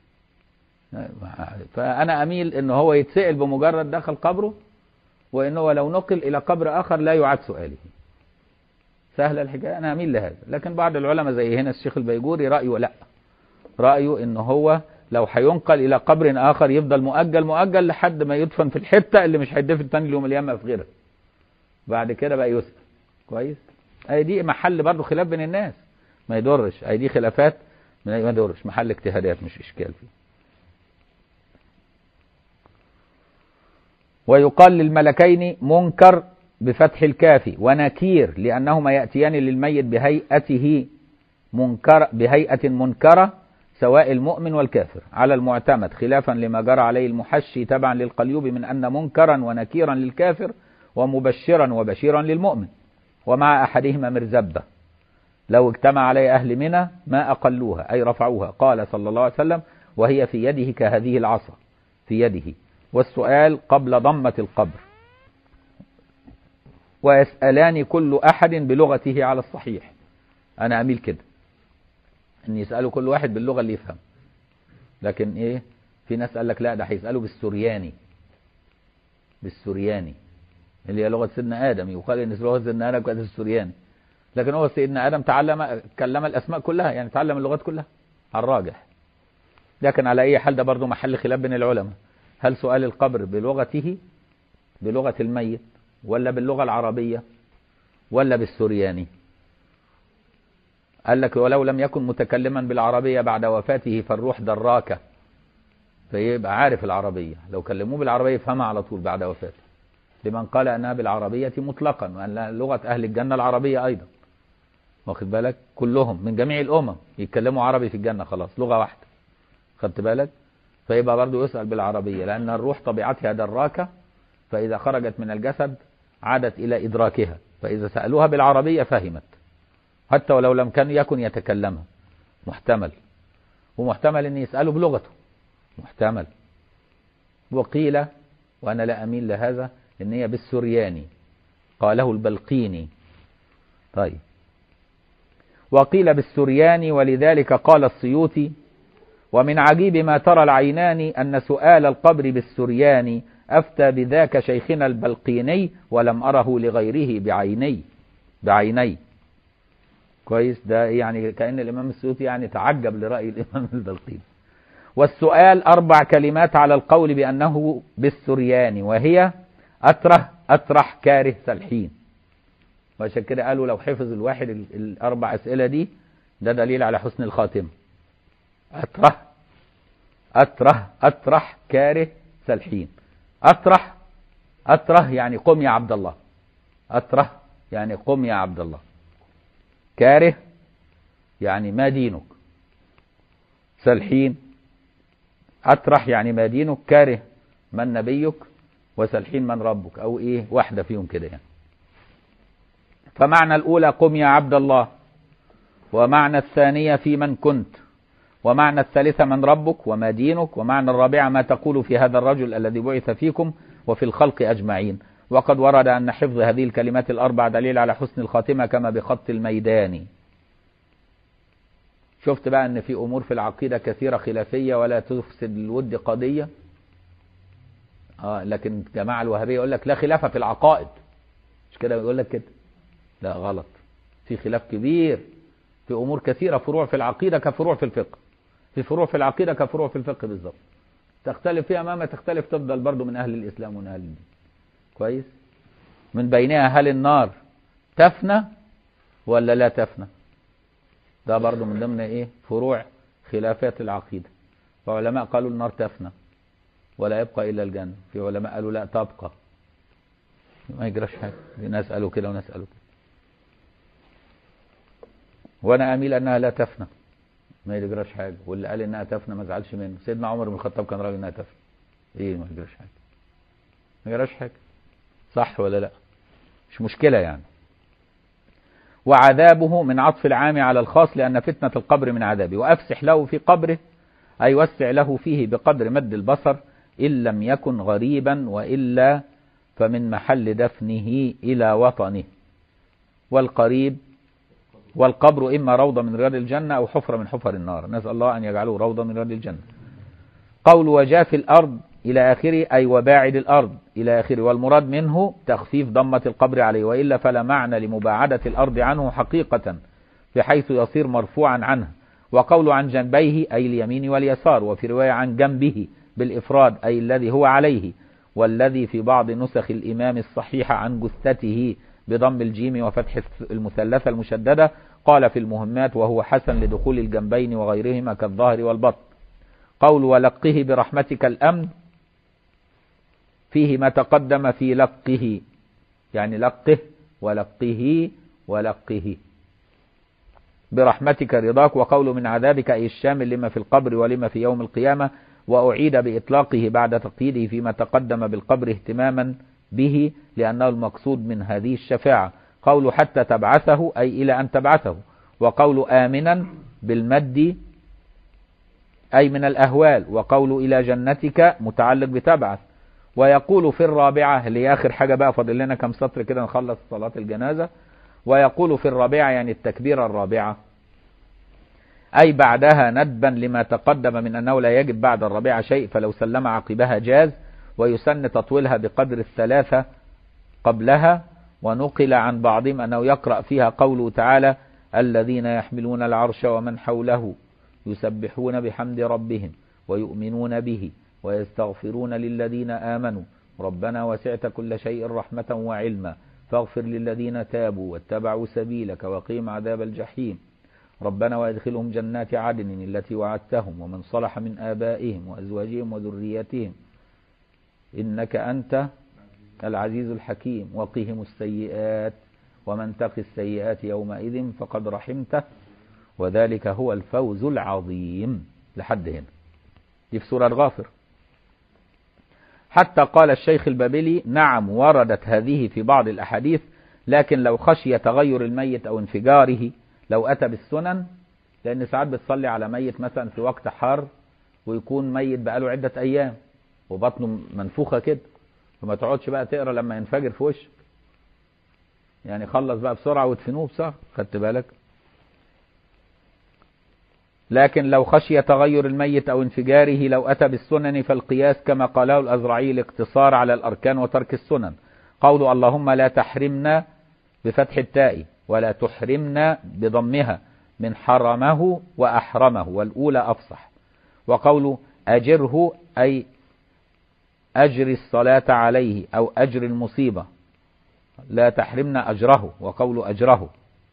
فانا اميل ان هو يتسأل بمجرد دخل قبره، وانه لو نقل الى قبر اخر لا يعاد سؤاله. سهلة الحكاية. انا اميل لهذا. لكن بعض العلماء زي هنا الشيخ البيجوري رأيه لا، رأيه ان هو لو هينقل الى قبر اخر يفضل مؤجل لحد ما يدفن في الحتة اللي مش هيدفن تاني يوم القيامة في غيرها، بعد كده بقى يسأل. كويس. اي دي محل برضه خلاف بين الناس، ما يضرش. اي دي خلافات ما يضرش، محل اجتهادات مش اشكال فيه. ويقال للملكين منكر بفتح الكاف ونكير لأنهما يأتيان للميت بهيئة منكرة سواء المؤمن والكافر على المعتمد، خلافا لما جرى عليه المحشي تبعا للقليوب من أن منكرا ونكيرا للكافر ومبشرا وبشيرا للمؤمن، ومع أحدهما مرزبة لو اجتمع عليه أهل منى ما أقلوها أي رفعوها. قال صلى الله عليه وسلم: وهي في يده كهذه العصا في يده. والسؤال قبل ضمة القبر. ويسألان كل أحد بلغته على الصحيح. أنا أميل كده أن يسألوا كل واحد باللغة اللي يفهم. لكن إيه، في ناس قال لك لا ده هيسألوا بالسورياني اللي هي لغة سيدنا آدم. يقال إن لغة سيدنا آدم كانت السورياني، لكن هو سيدنا آدم كلم الأسماء كلها، يعني تعلم اللغات كلها على الراجح. لكن على أي حال ده برضو محل خلاف بين العلماء، هل سؤال القبر بلغته بلغة الميت ولا باللغة العربية ولا بالسورياني؟ قال لك ولو لم يكن متكلما بالعربية بعد وفاته فالروح دراكة، فيبقى عارف العربية، لو كلموه بالعربية يفهمها على طول بعد وفاته، لمن قال أنها بالعربية مطلقا، وأن لغة أهل الجنة العربية أيضا. واخد بالك؟ كلهم من جميع الأمم يتكلموا عربي في الجنة، خلاص لغة واحدة. خدت بالك؟ فيبقى برضو يسأل بالعربية، لأن الروح طبيعتها دراكة، فإذا خرجت من الجسد عادت إلى إدراكها، فإذا سألوها بالعربية فهمت، حتى ولو لم يكن يتكلمها. محتمل. ومحتمل أن يسألوا بلغته، محتمل. وقيل، وأنا لا أميل لهذا، أن هي بالسورياني، قاله البلقيني. طيب. وقيل بالسورياني، ولذلك قال السيوطي: ومن عجيب ما ترى العينان أن سؤال القبر بالسريان أفتى بذاك شيخنا البلقيني ولم أره لغيره بعيني. كويس. ده يعني كأن الإمام السيوطي يعني تعجب لرأي الإمام البلقيني. والسؤال 4 كلمات على القول بأنه بالسريان، وهي أترح كاره سلحين. وعشان كده قالوا لو حفظ الواحد ال4 أسئلة دي ده دليل على حسن الخاتمة. أترح كاره سلحين. أتره يعني قم يا عبد الله. أتره يعني قم يا عبد الله. كاره يعني ما دينك. سلحين. أترح يعني ما دينك، كاره من نبيك، وسلحين من ربك، أو إيه واحدة فيهم كده يعني. فمعنى الأولى قم يا عبد الله، ومعنى الثانية في من كنت، ومعنى الثالثة من ربك وما دينك، ومعنى الرابعة ما تقول في هذا الرجل الذي بعث فيكم وفي الخلق أجمعين. وقد ورد أن حفظ هذه الكلمات ال4 دليل على حسن الخاتمة كما بخط الميداني. شفت بقى أن في أمور في العقيدة كثيرة خلافية ولا تفسد الود قضية. لكن جماعة الوهابية يقول لك لا خلاف في العقائد، مش كده يقول لك كده؟ لا، غلط. في خلاف كبير في أمور كثيرة، فروع في العقيدة كفروع في الفقه، في فروع في العقيدة كفروع في الفقه بالظبط. تختلف فيها ما تختلف، تفضل برضو من أهل الإسلام ومن أهل الدين. كويس. من بينها هل النار تفنى ولا لا تفنى؟ ده برضو من ضمن فروع خلافات العقيدة. فعلماء قالوا النار تفنى ولا يبقى إلا الجنة، في علماء قالوا لا تبقى، ما يجراش حاجة. في ناس قالوا كده وناس قالوا كده، وأنا أميل أنها لا تفنى. ما يجراش حاجة. واللي قال انها تفنى ما زعلش منه. سيدنا عمر بن الخطاب كان راجل انها تفنى. ايه ما يجراش حاجة. ما يجراش حاجة. صح ولا لا؟ مش مشكلة يعني. وعذابه من عطف العام على الخاص لأن فتنة القبر من عذابه. وأفسح له في قبره أي وسع له فيه بقدر مد البصر إن لم يكن غريبا وإلا فمن محل دفنه إلى وطنه. والقريب والقبر إما روضة من رياض الجنة أو حفرة من حفر النار. نسأل الله أن يجعله روضة من رياض الجنة. قول وجاف الأرض إلى آخره أي وباعد الأرض إلى آخره. والمراد منه تخفيف ضمة القبر عليه، وإلا فلا معنى لمباعدة الأرض عنه حقيقة بحيث يصير مرفوعا عنه. وقول عن جنبيه أي اليمين واليسار. وفي رواية عن جنبه بالإفراد أي الذي هو عليه. والذي في بعض نسخ الإمام الصحيحة عن جثته بضم الجيم وفتح المثلثة المشددة. قال في المهمات وهو حسن لدخول الجنبين وغيرهما كالظهر والبطن. قول ولقه برحمتك الأمن فيه ما تقدم في لقه، يعني لقه ولقه ولقه برحمتك رضاك. وقول من عذابك أي الشامل لما في القبر ولما في يوم القيامة. وأعيد بإطلاقه بعد تقييده فيما تقدم بالقبر اهتماما به لأنه المقصود من هذه الشفاعة. قول حتى تبعثه أي إلى أن تبعثه. وقول آمنا بالمد أي من الأهوال. وقول إلى جنتك متعلق بتبعث. ويقول في الرابعة اللي هي آخر حاجة بقى، فاضل لنا كم سطر كده نخلص صلاة الجنازة. ويقول في الرابعة يعني التكبيرة الرابعة أي بعدها ندبا لما تقدم من أنه لا يجب بعد الرابعة شيء، فلو سلم عقبها جاز. ويسن تطويلها بقدر الثلاثة قبلها. ونقل عن بعضهم أنه يقرأ فيها قوله تعالى الذين يحملون العرش ومن حوله يسبحون بحمد ربهم ويؤمنون به ويستغفرون للذين آمنوا ربنا وسعت كل شيء رحمة وعلما فاغفر للذين تابوا واتبعوا سبيلك وقيم عذاب الجحيم ربنا وادخلهم جنات عدن التي وعدتهم ومن صلح من آبائهم وأزواجهم وذرياتهم إنك أنت العزيز الحكيم وقهم السيئات ومن تق السيئات يومئذ فقد رحمته وذلك هو الفوز العظيم. لحد هنا دي في سورة غافر. حتى قال الشيخ البابلي نعم وردت هذه في بعض الأحاديث، لكن لو خشي تغير الميت أو انفجاره لو أتى بالسنن، لأن ساعات بتصلي على ميت مثلا في وقت حار ويكون ميت بقاله عدة أيام وبطنه منفوخة كده، فما تقعدش بقى تقرأ لما ينفجر في وشك، يعني خلص بقى بسرعة وادفنوه بسرعة. خدت بالك؟ لكن لو خشي تغير الميت أو انفجاره لو أتى بالسنن فالقياس كما قاله الأزرعي الاقتصار على الأركان وترك السنن. قول اللهم لا تحرمنا بفتح التاء ولا تحرمنا بضمها من حرمه وأحرمه والأولى أفصح. وقول أجره أي أجر الصلاة عليه أو أجر المصيبة، لا تحرمنا أجره. وقول أجره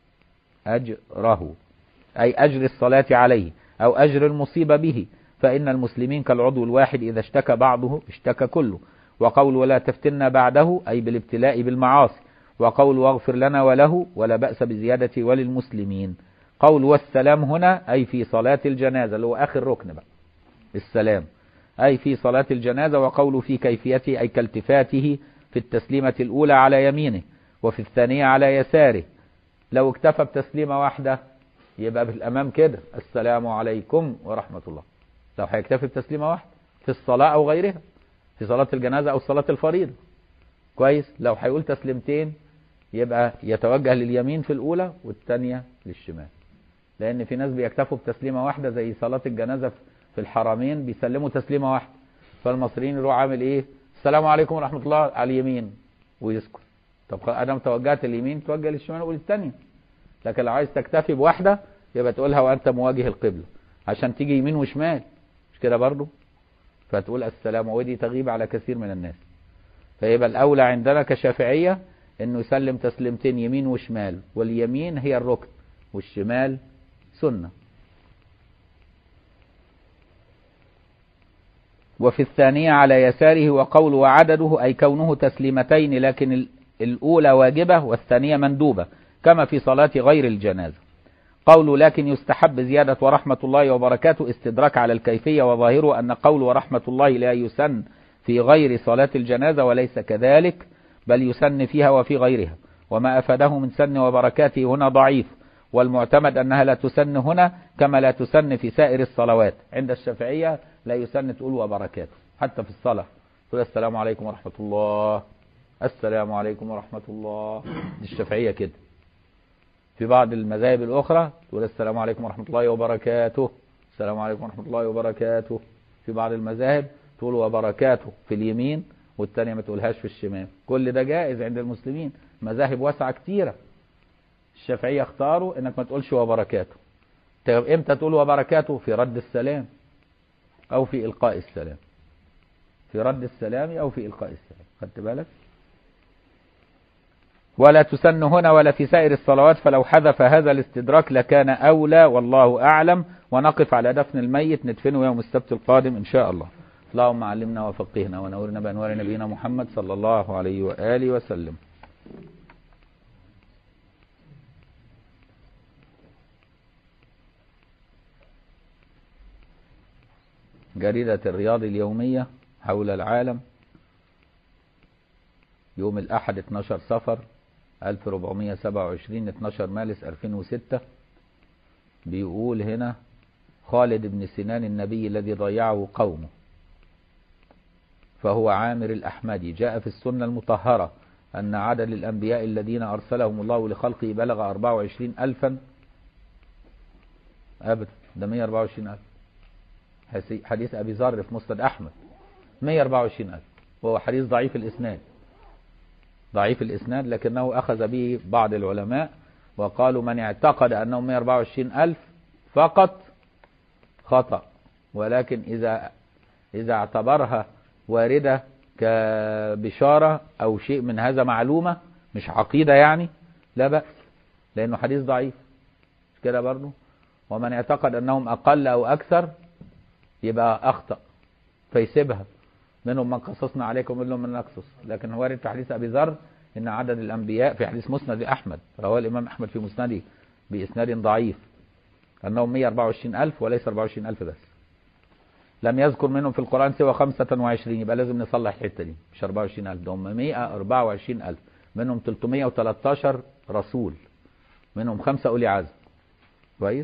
أي أجر الصلاة عليه أو أجر المصيبة به، فإن المسلمين كالعضو الواحد إذا اشتكى بعضه اشتكى كله. وقول ولا تفتنا بعده أي بالابتلاء بالمعاصي. وقول واغفر لنا وله ولا بأس بزيادة وللمسلمين. قول والسلام هنا أي في صلاة الجنازة اللي هو آخر ركن بقى السلام أي في صلاة الجنازة. وقول في كيفيته أي كالتفاته في التسليمة الأولى على يمينه وفي الثانية على يساره. لو اكتفى بتسليمة واحدة يبقى بالأمام كده السلام عليكم ورحمة الله، لو هيكتفي بتسليمة واحدة في الصلاة أو غيرها في صلاة الجنازة أو صلاة الفريضة كويس. لو هيقول تسليمتين يبقى يتوجه لليمين في الأولى والثانية للشمال، لأن في ناس بيكتفوا بتسليمة واحدة زي صلاة الجنازة في الحرمين بيسلموا تسليمة واحدة، فالمصريين يروح عامل إيه السلام عليكم ورحمة الله على اليمين ويسكت. طب أنا توجهت اليمين توجه للشمال وقول الثانية. لكن لو عايز تكتفي بواحدة يبقى تقولها وأنت مواجه القبلة عشان تيجي يمين وشمال، مش كده برضو؟ فتقول السلام، ودي تغيب على كثير من الناس. فيبقى الأولى عندنا كشافعية إنه يسلم تسليمتين يمين وشمال، واليمين هي الركن والشمال سنة. وفي الثانية على يساره. وقول وعدده أي كونه تسليمتين لكن الأولى واجبة والثانية مندوبة كما في صلاة غير الجنازة. قول لكن يستحب زيادة ورحمة الله وبركاته استدراك على الكيفية، وظاهره أن قول ورحمة الله لا يسن في غير صلاة الجنازة، وليس كذلك بل يسن فيها وفي غيرها، وما أفاده من سن وبركاته هنا ضعيف، والمعتمد أنها لا تسن هنا كما لا تسن في سائر الصلوات. عند الشافعية لا يسن تقول وبركاته حتى في الصلاة، تقول السلام عليكم ورحمة الله، السلام عليكم ورحمة الله، دي الشافعية كده. في بعض المذاهب الأخرى تقول السلام عليكم ورحمة الله وبركاته، السلام عليكم ورحمة الله وبركاته. في بعض المذاهب تقول وبركاته في اليمين والتانية ما تقولهاش في الشمال. كل ده جائز عند المسلمين، مذاهب واسعة كتيرة. الشافعية اختاروا انك ما تقولش وبركاته. طيب امتى تقول وبركاته؟ في رد السلام او في إلقاء السلام، في رد السلام او في إلقاء السلام. خدت بالك؟ ولا تسن هنا ولا في سائر الصلوات، فلو حذف هذا الاستدراك لكان أولى، والله أعلم. ونقف على دفن الميت، ندفنه يوم السبت القادم إن شاء الله. اللهم علمنا وفقهنا ونورنا بأنوار نبينا محمد صلى الله عليه وآله وسلم. جريدة الرياض اليومية حول العالم، يوم الأحد 12 صفر 1427 12 مارس 2006، بيقول هنا: خالد بن سنان النبي الذي ضيعه قومه، فهو عامر الأحمدي. جاء في السنة المطهرة أن عدد الأنبياء الذين أرسلهم الله لخلقه بلغ 24,000 أبدا، ده 124,000. حديث أبي ذر في مسند أحمد 124,000، وهو حديث ضعيف الإسناد، ضعيف الإسناد، لكنه أخذ به بعض العلماء وقالوا من اعتقد أنهم 124,000 فقط خطأ، ولكن إذا اعتبرها واردة كبشارة أو شيء من هذا معلومة مش عقيدة يعني لا بأس، لأنه حديث ضعيف. مش كده برضو؟ ومن اعتقد أنهم أقل أو أكثر يبقى أخطأ فيسيبها. منهم من قصصنا عليكم ومنهم من نقصص، لكن هو وارد في حديث أبي ذر إن عدد الأنبياء في حديث مسند أحمد، رواه الإمام أحمد في مسنده بإسناد ضعيف، أنهم 124,000 وليس 24,000 بس. لم يذكر منهم في القرآن سوى 25، يبقى لازم نصلح الحتة دي، مش 24,000، ده هم 124,000، منهم 313 رسول، منهم 5 أولي عزم. كويس؟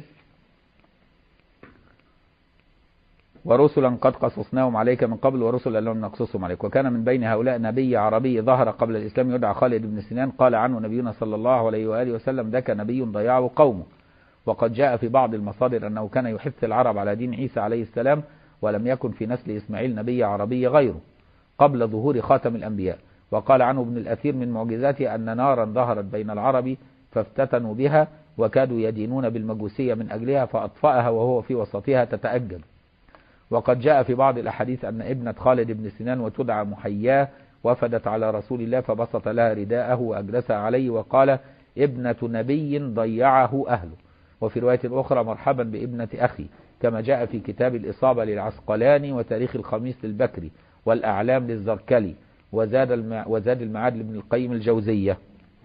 ورسلا قد قصصناهم عليك من قبل ورسلا لم نقصصهم عليك. وكان من بين هؤلاء نبي عربي ظهر قبل الإسلام يدعى خالد بن سنان، قال عنه نبينا صلى الله عليه وآله وسلم: ذاك نبي ضيعه قومه. وقد جاء في بعض المصادر أنه كان يحث العرب على دين عيسى عليه السلام، ولم يكن في نسل إسماعيل نبي عربي غيره قبل ظهور خاتم الأنبياء. وقال عنه ابن الأثير من معجزاته أن نارا ظهرت بين العرب فافتتنوا بها وكادوا يدينون بالمجوسية من أجلها، فأطفأها وهو في وسطها تتأجج. وقد جاء في بعض الأحاديث أن ابنة خالد بن سنان وتدعى محياه وفدت على رسول الله فبسط لها رداءه وأجلسها عليه وقال: ابنة نبي ضيعه أهله. وفي رواية أخرى: مرحبا بابنة أخي، كما جاء في كتاب الإصابة للعسقلاني وتاريخ الخميس للبكري والأعلام للزركلي وزاد المعاد لابن القيم الجوزية.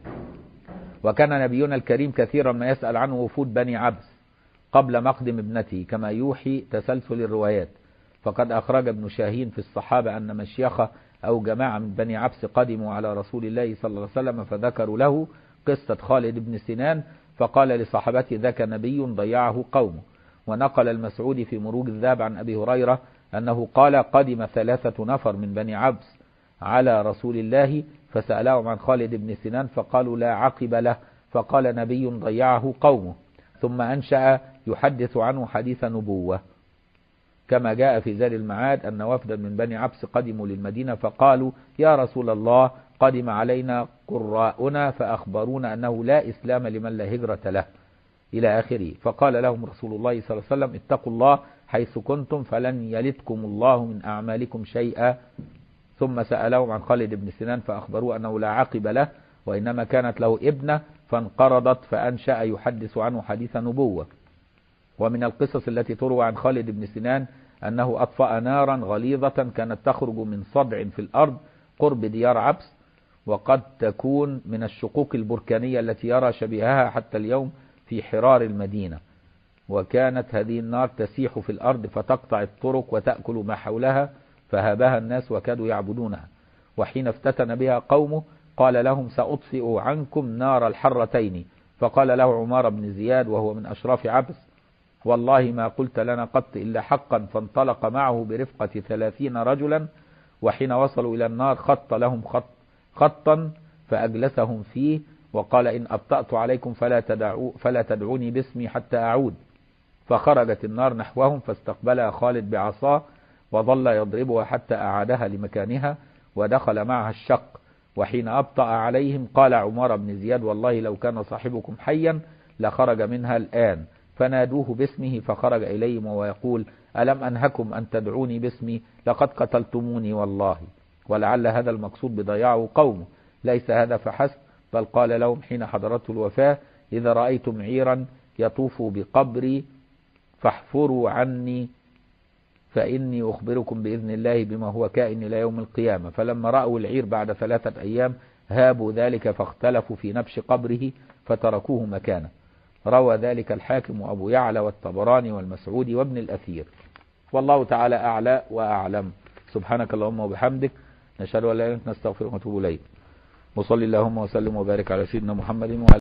وكان نبينا الكريم كثيرا ما يسأل عنه وفود بني عبس قبل مقدم ابنته، كما يوحي تسلسل الروايات. فقد أخرج ابن شاهين في الصحابة أن مشيخة أو جماعة من بني عبس قدموا على رسول الله صلى الله عليه وسلم فذكروا له قصة خالد بن سنان، فقال لصحابته: ذاك نبي ضيعه قومه. ونقل المسعودي في مروج الذهب عن أبي هريرة أنه قال: قدم 3 نفر من بني عبس على رسول الله فسألهم عن خالد بن سنان فقالوا: لا عقب له، فقال: نبي ضيعه قومه. ثم أنشأ يحدث عنه حديث نبوة. كما جاء في زاد المعاد أن وفدا من بني عبس قدموا للمدينة فقالوا: يا رسول الله، قدم علينا قراؤنا فأخبرونا أنه لا إسلام لمن لا هجرة له، إلى آخره. فقال لهم رسول الله صلى الله عليه وسلم: اتقوا الله حيث كنتم فلن يلدكم الله من أعمالكم شيئا. ثم سألهم عن خالد بن سنان فأخبروه أنه لا عقب له، وإنما كانت له ابنة فانقرضت، فأنشأ يحدث عنه حديث نبوة. ومن القصص التي تروى عن خالد بن سنان أنه أطفأ نارا غليظة كانت تخرج من صدع في الأرض قرب ديار عبس، وقد تكون من الشقوق البركانية التي يرى شبيهها حتى اليوم في حرار المدينة، وكانت هذه النار تسيح في الأرض فتقطع الطرق وتأكل ما حولها، فهابها الناس وكادوا يعبدونها. وحين افتتن بها قومه قال لهم سأطفئ عنكم نار الحرتين. فقال له عمار بن زياد وهو من أشراف عبس والله ما قلت لنا قط إلا حقا. فانطلق معه برفقة 30 رجلا، وحين وصلوا إلى النار خط لهم خطا فأجلسهم فيه، وقال إن أبطأت عليكم فلا تدعوني باسمي حتى أعود. فخرجت النار نحوهم فاستقبلها خالد بعصاه وظل يضربها حتى أعادها لمكانها ودخل معها الشق. وحين أبطأ عليهم قال عمار بن زياد والله لو كان صاحبكم حيا لخرج منها الآن. فنادوه باسمه فخرج إليهم وهو يقول ألم أنهكم أن تدعوني باسمي؟ لقد قتلتموني والله. ولعل هذا المقصود بضياعه قومه. ليس هذا فحسب، بل قال لهم حين حضرته الوفاة إذا رأيتم عيرا يطوف بقبري فاحفروا عني فإني أخبركم بإذن الله بما هو كائن إلى يوم القيامة. فلما رأوا العير بعد 3 أيام هابوا ذلك فاختلفوا في نبش قبره فتركوه مكانه. روى ذلك الحاكم وأبو يعلى والطبراني والمسعودي وابن الأثير. والله تعالى أعلى وأعلم. سبحانك اللهم وبحمدك نشهد أن لا إله إلا أنت نستغفرك ونتوب إليك. وصلي اللهم وسلم وبارك على سيدنا محمد وعلى